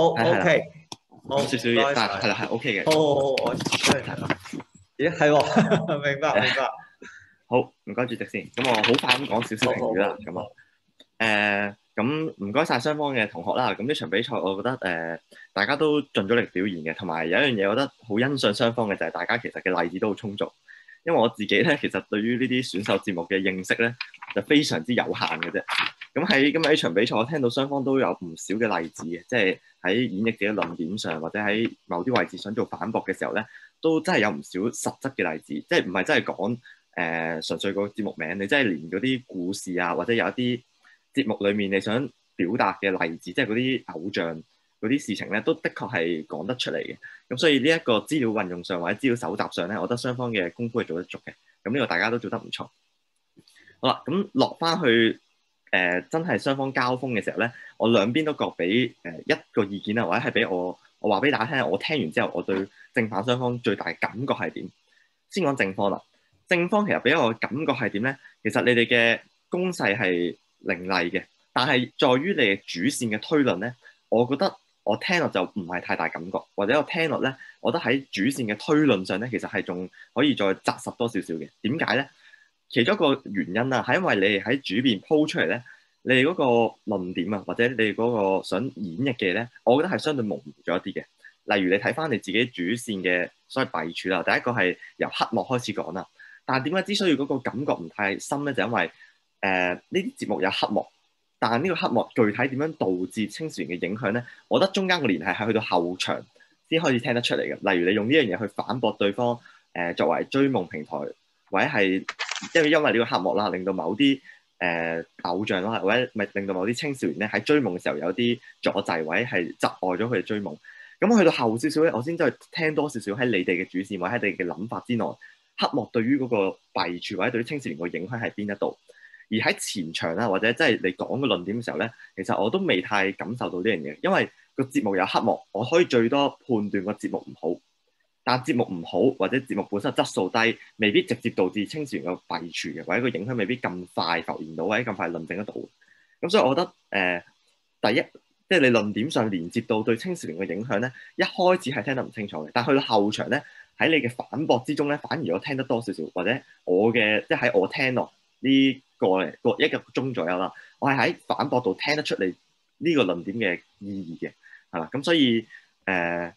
OK， 好少少嘢，但係啦係 OK 嘅。 我咦係喎，明白。 好，唔該主席先，咁我好快咁講少少評語啦，咁啊咁唔該晒雙方嘅同學啦。咁呢場比賽我覺得大家都盡咗力表現嘅，同埋有一樣嘢我覺得好欣賞雙方嘅就係大家其實嘅例子都好充足。因為我自己咧其實對於呢啲選秀節目嘅認識咧就非常之有限嘅啫。咁喺今日呢場比賽，我聽到雙方都有唔少嘅例子嘅，即係喺演繹自己論點上，或者喺某啲位置想做反駁嘅時候咧，都真係有唔少實質嘅例子，即係唔係真係講純粹個節目名，你真係連嗰啲故事啊，或者有一啲節目裡面你想表達嘅例子，即係嗰啲偶像嗰啲事情咧，都的確係講得出嚟嘅。咁所以呢一個資料運用上或者資料搜集上咧，我覺得雙方嘅功夫係做得足嘅。咁呢個大家都做得唔錯。好啦，咁落翻去真係雙方交鋒嘅時候咧，我兩邊都各俾一個意見啊，或者係俾我話俾大家聽，我聽完之後我對正反雙方最大嘅感覺係點？先講正方啦。正方其實俾我嘅感覺係點咧？其實你哋嘅攻勢係凌厲嘅，但係在於你嘅主線嘅推論咧，我覺得我聽落就唔係太大感覺，或者我聽落咧，我覺得喺主線嘅推論上咧，其實係仲可以再紮實多少少嘅。點解咧？其中一個原因啊，係因為你哋喺主辯鋪出嚟咧，你哋嗰個論點啊，或者你哋嗰個想演繹嘅咧，我覺得係相對模糊咗一啲嘅。例如你睇翻你自己主線嘅所謂弊處啦，第一個係由黑幕開始講啦。但係點解之所以嗰個感覺唔太深咧？就因為呢啲節目有黑幕，但係呢個黑幕具體點樣導致青少年嘅影響咧？我覺得中間個聯繫係去到後場先開始聽得出嚟嘅。例如你用呢樣嘢去反駁對方，作為追夢平台，或者係因為呢個黑幕啦，令到某啲偶像啦，或者咪令到某啲青少年咧喺追夢嘅時候有啲阻滯，或者係窒礙咗佢哋追夢。咁去到後少少咧，我先再聽多少少喺你哋嘅主線或者喺你哋嘅諗法之內，黑幕對於嗰個弊處或者對於青少年個影響係邊一度？而喺前場啦，或者即係你講個論點嘅時候咧，其實我都未太感受到呢樣嘢，因為個節目有黑幕，我可以最多判斷個節目唔好，但節目唔好或者節目本身質素低，未必直接導致青少年個弊處嘅，或者個影響未必咁快浮現到，或者咁快論證得到。咁所以我覺得第一，即係你論點上連接到對青少年嘅影響咧，一開始係聽得唔清楚嘅，但去到後場咧，喺你嘅反駁之中咧，反而我聽得多少少，或者我嘅即係喺我聽落呢個一個鐘左右啦，我係喺反駁度聽得出你呢個論點嘅意義嘅，係啦，咁所以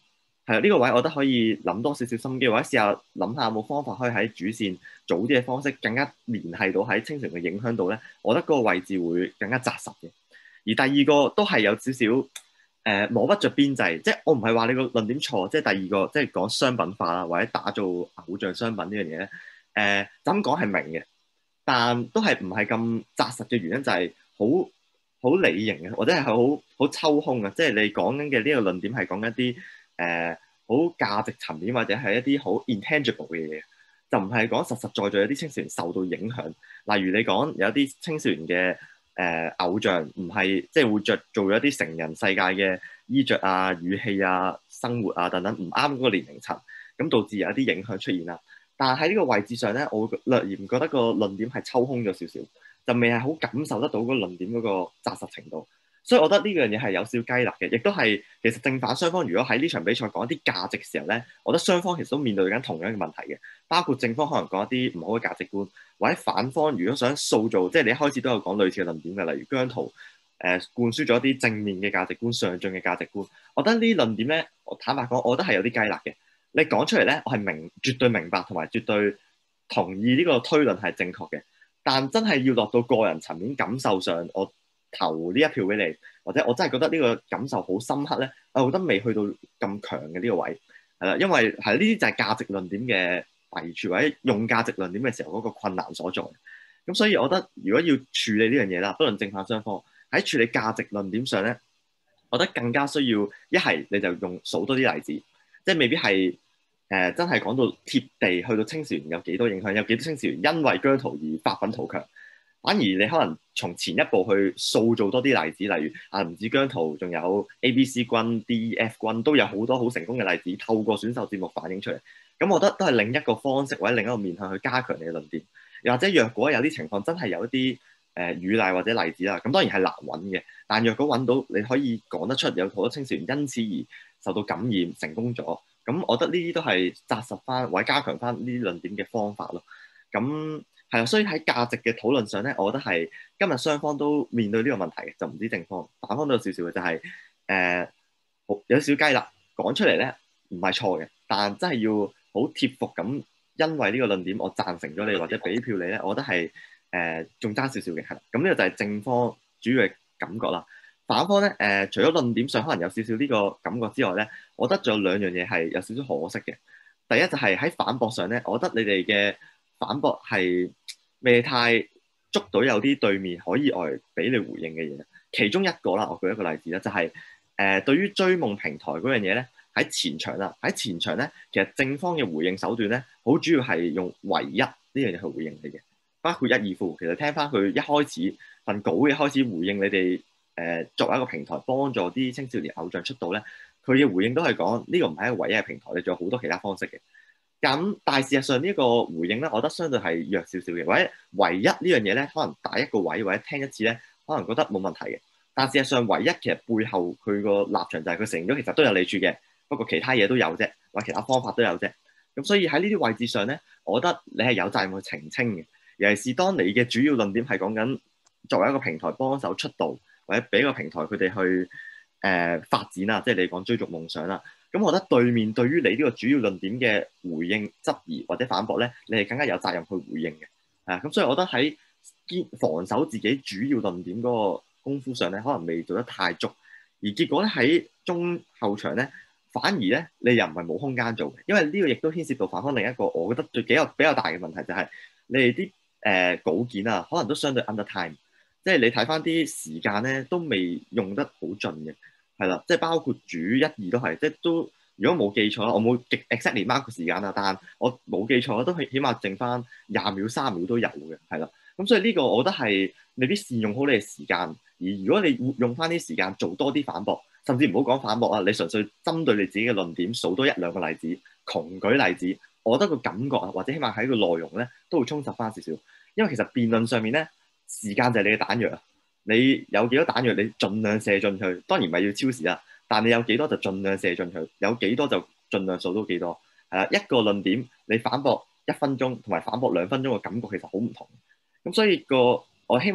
係啦，呢個位我覺得可以諗多少少心機，或者試下諗下有冇方法可以喺主線早啲嘅方式，更加聯繫到喺青少年嘅影響度咧。我覺得嗰個位置會更加紮實嘅。而第二個都係有少少摸不着邊際，即係我唔係話你個論點錯，即係第二個即係講商品化啦，或者打造偶像商品呢樣嘢咧。就咁講係明嘅，但都係唔係咁紮實嘅原因就係好理型嘅，或者係好抽空嘅，即係你講緊嘅呢個論點係講一啲好價值層面或者係一啲好 intangible 嘅嘢，就唔係講實實在在有啲青少年受到影響。例如你講有啲青少年嘅偶像唔係即係會做咗一啲成人世界嘅衣着啊、語氣啊、生活啊等等唔啱嗰個年齡層，咁導致有一啲影響出現啦。但係喺呢個位置上咧，我略嫌覺得個論點係抽空咗少少，就未係好感受得到嗰個論點嗰個紮實程度。所以我覺得呢樣嘢係有少雞肋嘅，亦都係其實正反雙方如果喺呢場比賽講一啲價值嘅時候咧，我覺得雙方其實都面對緊同樣嘅問題嘅。包括正方可能講一啲唔好嘅價值觀，或者反方如果想塑造，即係你一開始都有講類似嘅論點嘅，例如姜濤灌輸咗一啲正面嘅價值觀、上進嘅價值觀。我覺得呢啲論點咧，我坦白講，我覺得係有啲雞肋嘅。你講出嚟咧，我係絕對明白同埋絕對同意呢個推論係正確嘅。但真係要落到個人層面感受上，我投呢一票俾你，或者我真係覺得呢個感受好深刻咧，我覺得未去到咁強嘅呢個位，係啦，因為係呢啲就係價值論點嘅弊處，或者用價值論點嘅時候嗰個困難所在。咁所以我覺得如果要處理呢樣嘢啦，不論正反雙方喺處理價值論點上咧，我覺得更加需要一係你就用數多啲例子，即係未必係真係講到貼地去到青少年有幾多影響，有幾多青少年因為姜濤而發奮圖強。反而你可能從前一步去塑造多啲例子，例如唔止姜濤，仲有 ABC 君、DEF 君都有好多好成功嘅例子，透過選秀節目反映出嚟。咁我覺得都係另一個方式或者另一個面向去加強你嘅論點。又或者若果有啲情況真係有一啲語例或者例子啦，咁當然係難揾嘅。但若果揾到，你可以講得出有好多青少年因此而受到感染成功咗。咁我覺得呢啲都係紮實翻或者加強翻呢啲論點嘅方法咯。咁係啊，所以喺價值嘅討論上咧，我覺得係今日雙方都面對呢個問題嘅，就唔止正方，反方都有少少嘅，就係有少雞肋講出嚟咧，唔係錯嘅，但真係要好貼服咁，因為呢個論點我贊成咗你或者俾票你咧，我覺得係仲爭少少嘅，係啦。咁呢個就係正方主要嘅感覺啦。反方咧除咗論點上可能有少少呢個感覺之外咧，我覺得仲有兩樣嘢係有少少可惜嘅。第一就係喺反駁上咧，我覺得你哋嘅反駁係未太捉到有啲對面可以俾你回應嘅嘢。其中一個啦，我舉一個例子啦，就係對於追夢平台嗰樣嘢咧，喺前場咧，其實正方嘅回應手段咧，好主要係用唯一呢樣嘢去回應你嘅，包括一二副。其實聽翻佢一開始份稿嘅開始回應你哋作為一個平台幫助啲青少年偶像出道咧，佢嘅回應都係講呢個唔係一個唯一嘅平台，你仲有好多其他方式嘅。咁但係事實上呢個回應咧，我覺得相對係弱少少嘅，或者唯一呢樣嘢咧，可能打一個位或者聽一次咧，可能覺得冇問題嘅。但事實上唯一其實背後佢個立場就係佢承認咗其實都有利處嘅，不過其他嘢都有啫，或者其他方法都有啫。咁所以喺呢啲位置上咧，我覺得你係有責任去澄清嘅。尤其是當你嘅主要論點係講緊作為一個平台幫手出道，或者俾個平台佢哋去發展啊，即係你講追逐夢想啦。咁我覺得對面對於你呢個主要論點嘅回應、質疑或者反駁咧，你係更加有責任去回應嘅。咁所以我覺得喺防守自己主要論點嗰個功夫上咧，可能未做得太足，而結果咧喺中後場咧，反而咧你又唔係冇空間做嘅，因為呢個亦都牽涉到反方另一個我覺得比較大嘅問題，就係你哋啲稿件啊，可能都相對 under time，即係你睇翻啲時間咧都未用得好盡嘅。係啦，即係包括主一二都係，即係都如果冇記錯啦，我冇 exactly mark 個時間啦，但我冇記錯都起碼剩翻20秒、3秒都有嘅，係啦。咁所以呢個我覺得係未必善用好你嘅時間，而如果你用翻啲時間做多啲反駁，甚至唔好講反駁啊，你純粹針對你自己嘅論點數多一兩個例子，窮舉例子，我覺得個感覺啊，或者起碼喺個內容咧都會充實翻少少，因為其實辯論上面咧時間就係你嘅彈藥啊。你有幾多彈藥，你盡量射進去，當然唔係要超時啦。但你有幾多就盡量射進去，有幾多就盡量數到幾多。係啦，一個論點你反駁1分鐘同埋反駁2分鐘嘅感覺其實好唔同。咁所以我希望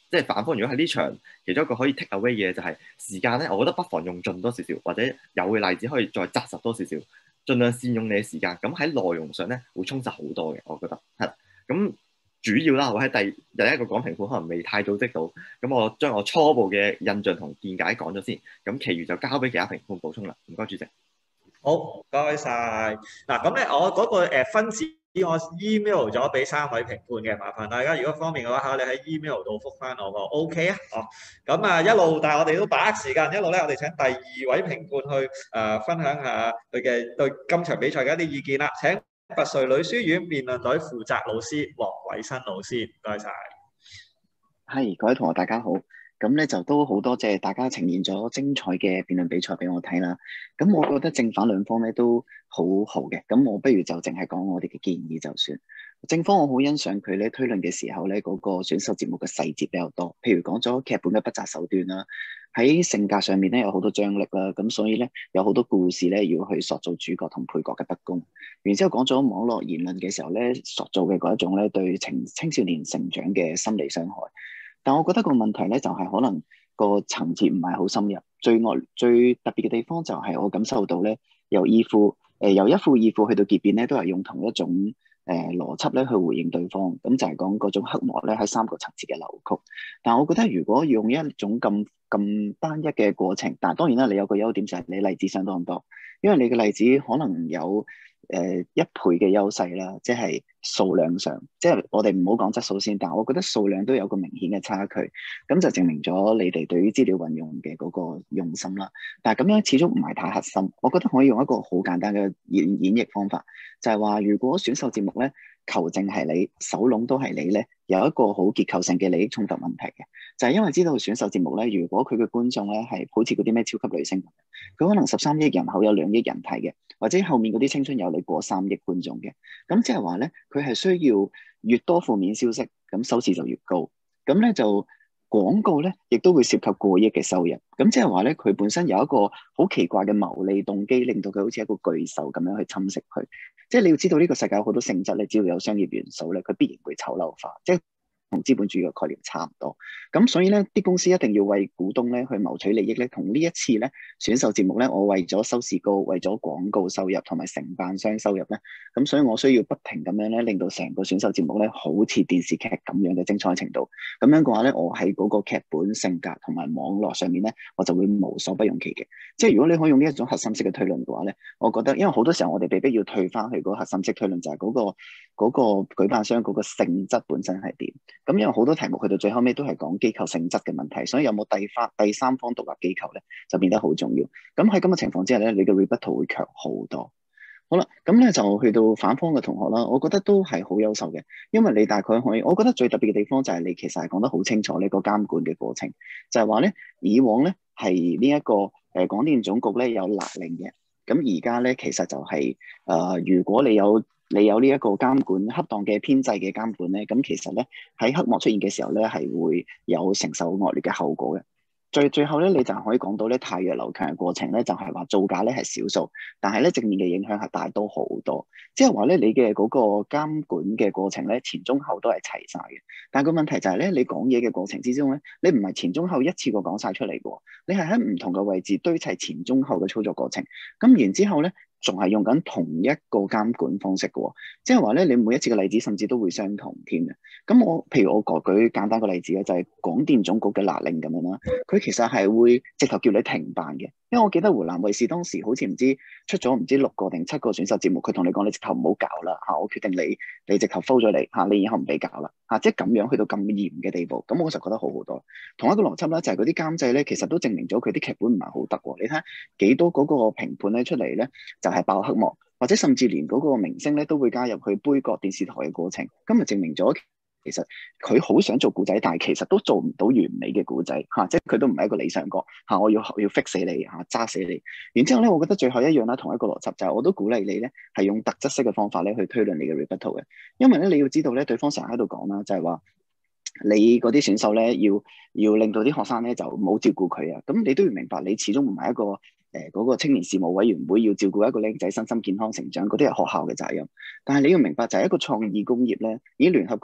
即係反方如果喺呢場其中一個可以 take away 嘅就係時間咧，我覺得不妨用盡多少少，或者有嘅例子可以再紮實多少少，盡量善用你嘅時間。咁喺內容上咧會充實好多嘅，我覺得係。咁主要啦，我喺第一個講評判可能未太組織到，咁我將我初步嘅印象同見解講咗先，咁其餘就交俾其他評判補充啦。唔該，主席。 好，唔該晒。嗱，咁咧我嗰個分子我 email 咗俾3位評判嘅，麻煩大家如果方便嘅話，你喺 email 度覆翻我個 OK 啊。哦，咁啊一路，但係我哋都把握時間，一路咧我哋請第2位評判去分享下佢嘅對今場比賽嘅一啲意見啦。請拔萃女書院辯論隊負責老師黃偉新老師，唔該晒。 係，各位同學大家好。咁咧就都好多謝大家呈現咗精彩嘅辯論比賽俾我睇啦。咁我覺得正反兩方咧都好好嘅。咁我不如就淨係講我哋嘅建議就算。正方我好欣賞佢咧推論嘅時候咧嗰個選秀節目嘅細節比較多，譬如講咗劇本嘅不擇手段啦，喺性格上面咧有好多張力啦，咁所以咧有好多故事咧要去塑造主角同配角嘅不公。然之後講咗網絡言論嘅時候咧塑造嘅嗰一種咧對青少年成長嘅心理傷害。但我覺得個問題咧就係可能個層次唔係好深入，最特別嘅地方就係我感受到咧由一副二副去到結辯咧都係用同一種邏輯咧去回應對方，咁就係講嗰種黑幕咧喺3個層次嘅扭曲。但我覺得如果用一種咁單一嘅過程，但係當然啦，你有個優點就係你例子相當多，因為你嘅例子可能有1倍嘅優勢啦，即係數量上，即係我哋唔好講質素先，但係我覺得數量都有個明顯嘅差距，咁就證明咗你哋對於資料運用嘅嗰個用心啦。但係咁樣始終唔係太核心，我覺得可以用一個好簡單嘅演繹方法，就係話如果選秀節目咧球證係你，手籠都係你咧，有一個好結構性嘅利益衝突問題嘅，就係因為知道選秀節目咧，如果佢嘅觀眾咧係好似嗰啲咩超級女星，佢可能13億人口有2億人睇嘅，或者後面嗰啲青春有你過3億觀眾嘅，咁即係話咧，佢係需要越多負面消息，咁收視就越高，咁咧就廣告咧亦都會涉及過億嘅收入，咁即係話咧，佢本身有一個好奇怪嘅牟利動機，令到佢好似一個巨獸咁樣去侵蝕佢。即係你要知道呢個世界有好多性質咧，只要有商業元素咧，佢必然會醜陋化，即係同資本主義嘅概念差唔多。咁所以咧，啲公司一定要為股東咧去謀取利益咧。同呢一次咧選秀節目咧，我為咗收視高，為咗廣告收入同埋承辦商收入咧，咁所以我需要不停咁樣咧，令到成個選秀節目咧好似電視劇咁樣嘅精彩程度。咁樣嘅話咧，我喺嗰個劇本性格同埋網絡上面咧，我就會無所不用其極。即係如果你可以用呢一種核心式嘅推論嘅話咧，我覺得因為好多時候我哋被逼要退翻去嗰個核心式推論，就係嗰個舉辦商嗰個性質本身係點。咁因為好多題目去到最後尾都係講機構性質嘅問題，所以有冇第三方獨立機構咧就變得好重要。咁喺咁嘅情況之下咧，你嘅 rebuttal 會強好多。好啦，咁咧就去到反方嘅同學啦，我覺得都係好優秀嘅，因為你大概可以，我覺得最特別嘅地方就係你其實係講得好清楚呢個監管嘅過程，就係話咧以往咧係呢一個廣電總局咧有勒令嘅，咁而家咧其實就係如果你有呢一個監管恰當嘅編制嘅監管咧，咁其實咧喺黑幕出現嘅時候咧係會有承受惡劣嘅後果嘅。最後咧，你就可以講到咧汰弱留強嘅過程咧，就係話造假咧係少數，但係咧正面嘅影響係大多好多。即係話咧，你嘅嗰個監管嘅過程咧，前中後都係齊晒嘅。但係個問題就係咧，你講嘢嘅過程之中咧，你唔係前中後一次過講晒出嚟嘅，你係喺唔同嘅位置堆砌前中後嘅操作過程。咁然之後咧，仲係用緊同一個監管方式嘅，即係話咧，你每一次嘅例子甚至都會相同添嘅。咁譬如我舉簡單個例子咧，就係廣電總局嘅勒令咁樣啦，佢其實係會直頭叫你停辦嘅。因為我記得湖南衛視當時好似出咗6個定7個選秀節目，佢同你講你直頭唔好搞啦嚇，我決定你直頭 fold 咗你嚇，你以後唔俾搞啦嚇，即係咁樣去到咁嚴嘅地步，咁我就覺得好好多。同一個邏輯咧，就係嗰啲監製咧，其實都證明咗佢啲劇本唔係好得喎。你睇幾多嗰個評判咧出嚟咧，就係爆黑幕，或者甚至連嗰個明星咧都會加入去杯葛電視台嘅過程，咁就證明咗其實佢好想做故仔，但係其實都做唔到完美嘅故仔嚇，即係佢都唔係一個理想國嚇，我要 fix 死你嚇，揸死你。然之後咧，我覺得最後一樣啦，同一個邏輯就係我都鼓勵你咧係用特質式嘅方法咧去推論你嘅 rebuttal 嘅，因為咧你要知道咧，對方成日喺度講啦，就係話你嗰啲選手咧要令到啲學生咧就冇照顧佢啊，咁你都要明白，你始終唔係一個嗰個青年事務委員會要照顧一個僆仔身心健康成長，嗰啲係學校嘅責任。但係你要明白就係一個創意工業咧，已經聯合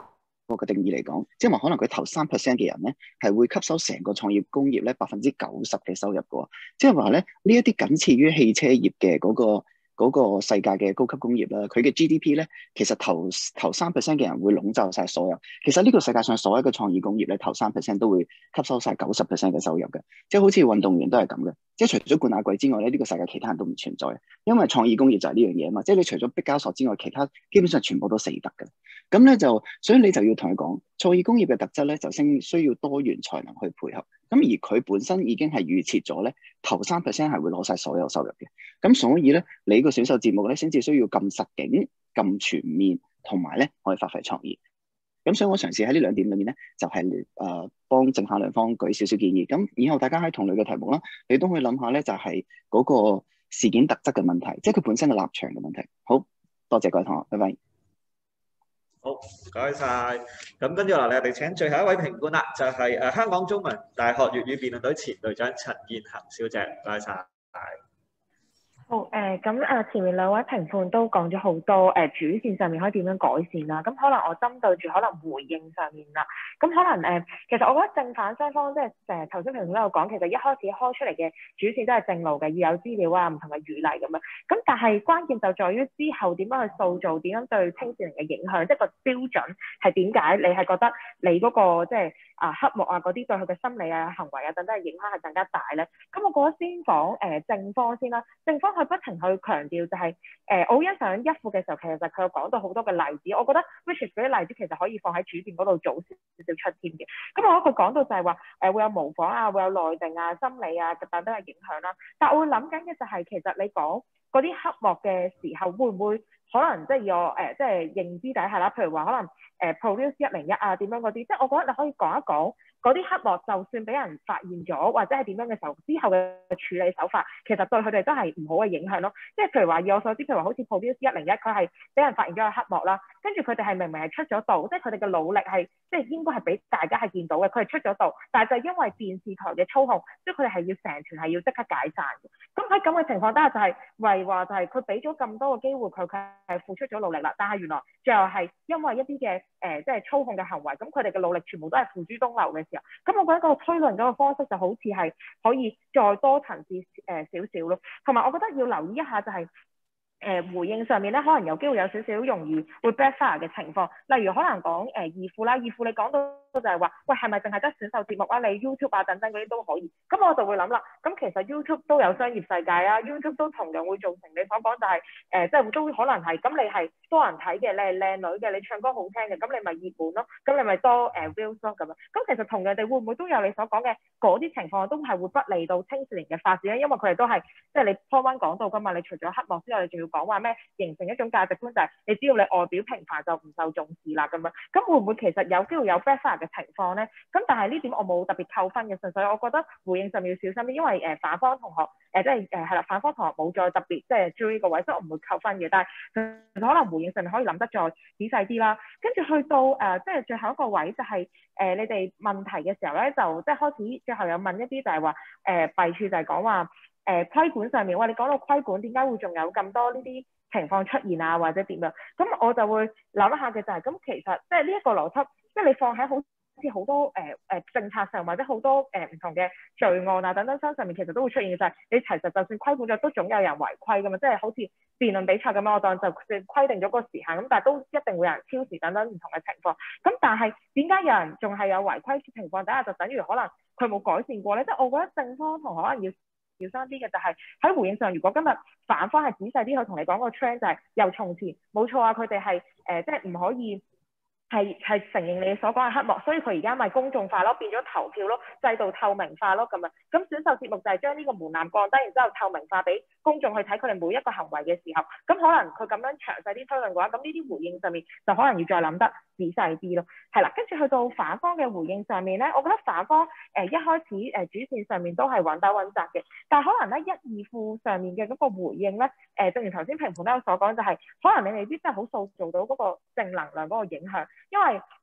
個定義嚟講，即係話可能佢頭3% 嘅人咧係會吸收成個創業工業咧90%嘅收入嘅喎，即係話咧呢一啲僅次於汽車業嘅嗰個世界嘅高級工業啦，佢嘅 GDP 咧，其實頭3% 嘅人會籠罩晒所有。其實呢個世界上所有嘅創意工業咧，頭3% 都會吸收晒90% 嘅收入嘅，即係好似運動員都係咁嘅。即係除咗冠亞季之外咧，呢個世界其他人都唔存在，因為創意工業就係呢樣嘢啊嘛。即係你除咗畢加索之外，其他基本上全部都死得嘅。咁咧所以你就要同佢講，創意工業嘅特質咧，就需要多元才能去配合。咁而佢本身已經係預設咗咧，頭3% 係會攞晒所有收入嘅。咁所以咧，你個選秀節目咧，先至需要咁實景、咁全面，同埋咧可以發揮創意。咁所以我嘗試喺呢2點裏面咧，就係幫正反兩方舉少少建議。咁以後大家喺同類嘅題目啦，你都可以諗下咧，就係嗰個事件特質嘅問題，即係佢本身嘅立場嘅問題。好多謝各位同學，拜拜。 好，唔該晒。咁跟住落嚟，我哋請最後一位評判啦，就係香港中文大學粵語辯論隊前隊長陳燕恒小姐，唔該晒。 好咁前面2位評判都講咗好多主線上面可以點樣改善啦。咁可能我針對住可能回應上面啦。咁可能其實我覺得正反雙方即係頭先評判都有講，其實一開始開出嚟嘅主線都係正路嘅，要有資料啊、唔同嘅語例咁樣。咁但係關鍵就在於之後點樣去塑造，點樣對青少年嘅影響，即係個標準係點解你係覺得你嗰個即係黑幕啊嗰啲對佢嘅心理啊、行為啊等等嘅影響係更加大咧。咁我覺得先講正方先啦。正方佢不停去強調就係我好欣賞一副嘅時候，其實佢有講到好多嘅例子，我覺得 which 嗰啲例子其實可以放喺主線嗰度早少少出添嘅。咁我覺得佢講到就係話會有模仿啊，會有內定啊、心理啊等等嘅影響啦。但我會諗緊嘅就係其實你講嗰啲黑幕嘅時候，會唔會可能即係我即係認知底下啦，譬如話可能produce 101啊點樣嗰啲，即係我覺得你可以講一講。嗰啲黑幕就算俾人發現咗，或者係點樣嘅時候，之後嘅處理手法，其實對佢哋都係唔好嘅影響咯。即係譬如話，以我所知，譬如話好似 Produce 101，佢係俾人發現咗個黑幕啦，跟住佢哋係明明係出咗道，即係佢哋嘅努力係即係應該係俾大家係見到嘅，佢係出咗道，但係就因為電視台嘅操控，即係佢哋係要成團係要即刻解散嘅。咁喺咁嘅情況底下，就係為話就係佢俾咗咁多個機會佢係付出咗努力啦，但係原來最後係因為一啲嘅即係操控嘅行為，咁佢哋嘅努力全部都係付諸東流嘅時候。咁我覺得個推論嗰個方式就好似係可以再多層次少少咯，同埋我覺得要留意一下就係回應上面咧，可能有機會有少少容易會 backfire 嘅情況，例如可能講義父啦，義父你講到就係話，喂係咪淨係得選秀節目啊？你 YouTube 啊等等嗰啲都可以，咁我就會諗啦，咁其實 YouTube 都有商業世界啊 ，YouTube 都同樣會造成你所講就係即係都可能係，咁你係多人睇嘅，你係靚女嘅，你唱歌好聽嘅，咁你咪熱門咯，咁你咪多views 咯咁樣，咁其實同樣地會唔會都有你所講嘅嗰啲情況，都係會不利到青少年嘅發展咧？因為佢哋都係即係你 point one 講到噶嘛，你除咗黑幕之外，你仲要講話咩形成一種價值觀，就係你只要你外表平凡就唔受重視啦咁樣，咁會唔會其實有機會有 backfire 嘅情況咧？咁但係呢點我冇特別扣分嘅，純粹我覺得回應上面要小心啲，因為反方同學即係係啦，反方同學冇再特別即係追呢個位，所以我唔會扣分嘅。但係可能回應上面可以諗得再仔細啲啦。跟住去到即係最後一個位就係你哋問題嘅時候咧，就即係開始最後有問一啲就係話弊處就係講話規管上面，哇！你講到規管點解會仲有咁多呢啲情況出現啊，或者點樣？咁我就會諗一下嘅就係咁，其實即係呢一個邏輯，即係你放喺好似好多政策上或者好多唔同嘅罪案啊等等上面，其實都會出現嘅就係你其實就算規管咗，都總有人違規噶嘛，即係好似辯論比賽咁樣，我當就規定咗個時限咁，但係都一定會有人超時等等唔同嘅情況。咁但係點解有人仲係有違規情況底下，就等於可能佢冇改善過咧？即係我覺得正方同學可能要小心啲嘅，就係喺回應上，如果今日反方係仔細啲去同你講個 trend， 就係由從前冇錯啊，佢哋係即係唔可以。係承認你所講嘅黑幕，所以佢而家咪公眾化咯，變咗投票咯，制度透明化咯咁樣。咁選秀節目就係將呢個門檻降低，然之後透明化俾公眾去睇佢哋每一個行為嘅時候，咁可能佢咁樣詳細啲推論嘅話，咁呢啲回應上面就可能要再諗得仔細啲咯。係啦，跟住去到反方嘅回應上面咧，我覺得反方一開始主線上面都係穩打穩紮嘅，但係可能咧一二副上面嘅嗰個回應咧，正如頭先評判都有所講，就係可能你未必真係好塑造到嗰個正能量嗰個影響。因為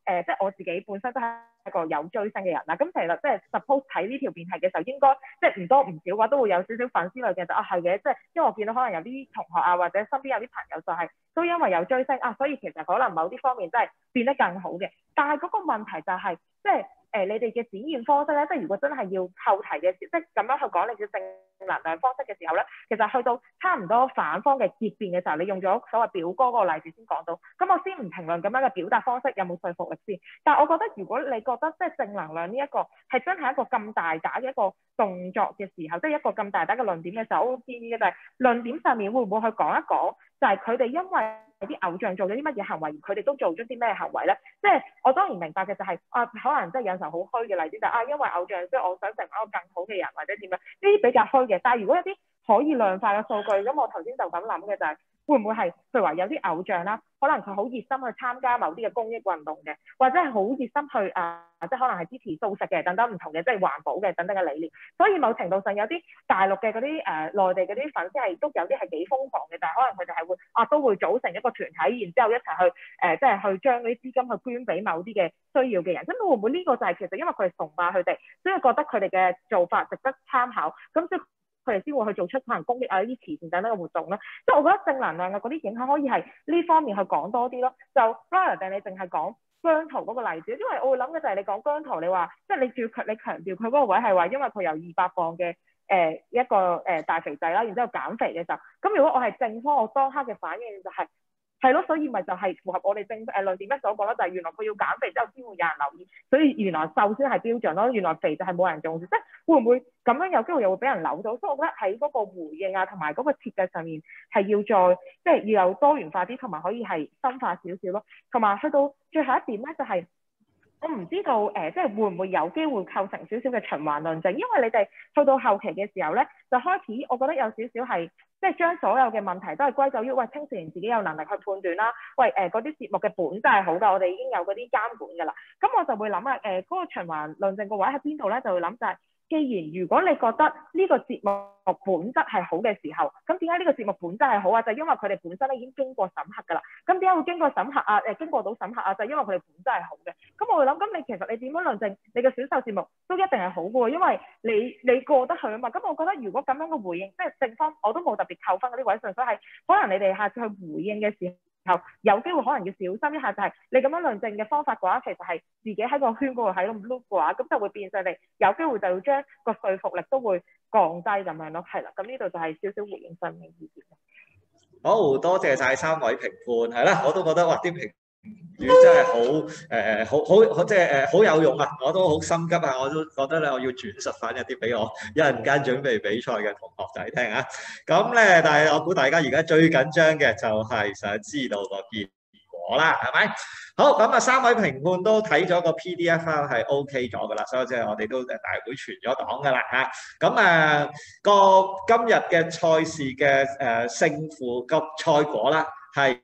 即係我自己本身都係一個有追星嘅人啦。咁其實即係 suppose 睇呢條辯題嘅時候，應該即係唔多唔少嘅話都會有少少粉絲類嘅就係嘅，即係因為我見到可能有啲同學啊或者身邊有啲朋友就係都因為有追星啊，所以其實可能某啲方面真係變得更好嘅。但係嗰個問題就係即係你哋嘅展現方式咧，即係如果真係要扣題嘅時，即係咁樣去講你嘅正能量方式嘅時候咧，其實去到差唔多反方嘅結辯嘅時候，你用咗所謂表哥嗰個例子先講到，咁我先唔評論咁樣嘅表達方式有冇說服力先。但係我覺得如果你覺得即係正能量呢一個係真係一個咁大膽嘅一個動作嘅時候，即係一個咁大膽嘅論點嘅時候，我建議嘅就係論點上面會唔會去講一講，就係佢哋因為啲偶像做咗啲乜嘢行為，而佢哋都做咗啲咩行為咧？即係我當然明白嘅就係可能即係有時候好虛嘅例子就係因為偶像，所以我想成為一個更好嘅人或者點樣，呢啲比較虛嘅。但係如果有啲可以量化嘅數據，咁我頭先就咁諗嘅就係會唔會係譬如話有啲偶像啦，可能佢好熱心去參加某啲嘅公益運動嘅，或者係好熱心去即係可能係支持素食嘅等等唔同嘅，即係環保嘅等等嘅理念。所以某程度上有啲大陸嘅嗰啲內地嗰啲粉絲係都有啲係幾瘋狂嘅，但係可能佢哋係會都會組成一個團體，然之後一齊去即係去將嗰啲資金去捐俾某啲嘅需要嘅人。咁會唔會呢個就係其實因為佢哋崇拜佢哋，所以覺得佢哋嘅做法值得參考，咁所以佢哋先會去做出可能公益呢啲慈善等等嘅活動咧。即係我覺得正能量嘅嗰啲影響可以係呢方面去講多啲咯。就 rather than 你淨係講姜濤嗰個例子，因為我會諗嘅就係你講姜濤，你話即係你強調佢嗰個位係話，因為佢有200磅嘅一個大肥仔啦，然之後減肥嘅時候，咁如果我係正方，我當刻嘅反應就係咯，所以咪就係符合我哋論點一所講啦，就係原來佢要減肥之後先會有人留意，所以原來瘦先係標準咯，原來肥就係冇人重視，即係會唔會咁樣有機會又會俾人扭到？所以我覺得喺嗰個回應同埋嗰個設計上面係要再即係要有多元化啲，同埋可以係深化少少咯。同埋去到最後一點咧，就係我唔知道即係會唔會有機會構成少少嘅循環論證，因為你哋去到後期嘅時候咧，就開始我覺得有少少係即係將所有嘅問題都係歸咎於喂青少年自己有能力去判斷啦，喂嗰啲節目嘅本質係好㗎，我哋已經有嗰啲監管㗎啦。咁我就會諗嗰個循環論證個位喺邊度咧？就會諗就係，既然如果你覺得呢個節目本質係好嘅時候，咁點解呢個節目本質係好啊？就係因為佢哋本身咧已經經過審核㗎啦。咁點解會經過審核啊？經過到審核啊？就係因為佢哋本質係好嘅。咁我會諗，咁你其實你點樣論證你嘅選秀節目都一定係好嘅喎？因為你過得去啊嘛。咁我覺得如果咁樣嘅回應，即係正方我都冇特別扣分嗰啲位上，所以係可能你哋下次去回應嘅時候，有機會可能要小心一下，就係你咁樣論證嘅方法嘅話，其實係自己喺個圈嗰度喺度 loop 嘅話，咁就會變相地有機會就要將個說服力都會降低咁樣咯。係啦，咁呢度就係少少回應上面嘅意見。 好多謝晒3位評判，係啦，我都覺得哇啲評語真係好即係好有用啊！我都好心急啊，我都覺得咧我要轉述翻一啲俾我一陣間準備比賽嘅同學仔聽啊。咁咧，但係我估大家而家最緊張嘅就係想知道個結果啦，係咪？好，咁啊3位評判都睇咗個 PDF file 係 OK 咗噶啦，所以即係我哋都大會傳咗檔噶啦嚇。咁今日嘅賽事嘅勝負個賽果啦係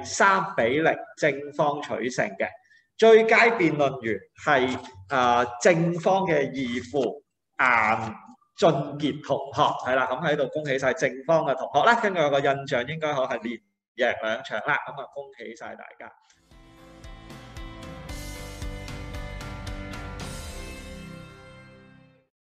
3-0正方取勝嘅，最佳辯論員係正方嘅義父顏俊傑同學，係啦，咁喺度恭喜晒正方嘅同學啦。根據我個印象應該可係連贏2場啦，咁啊恭喜晒大家。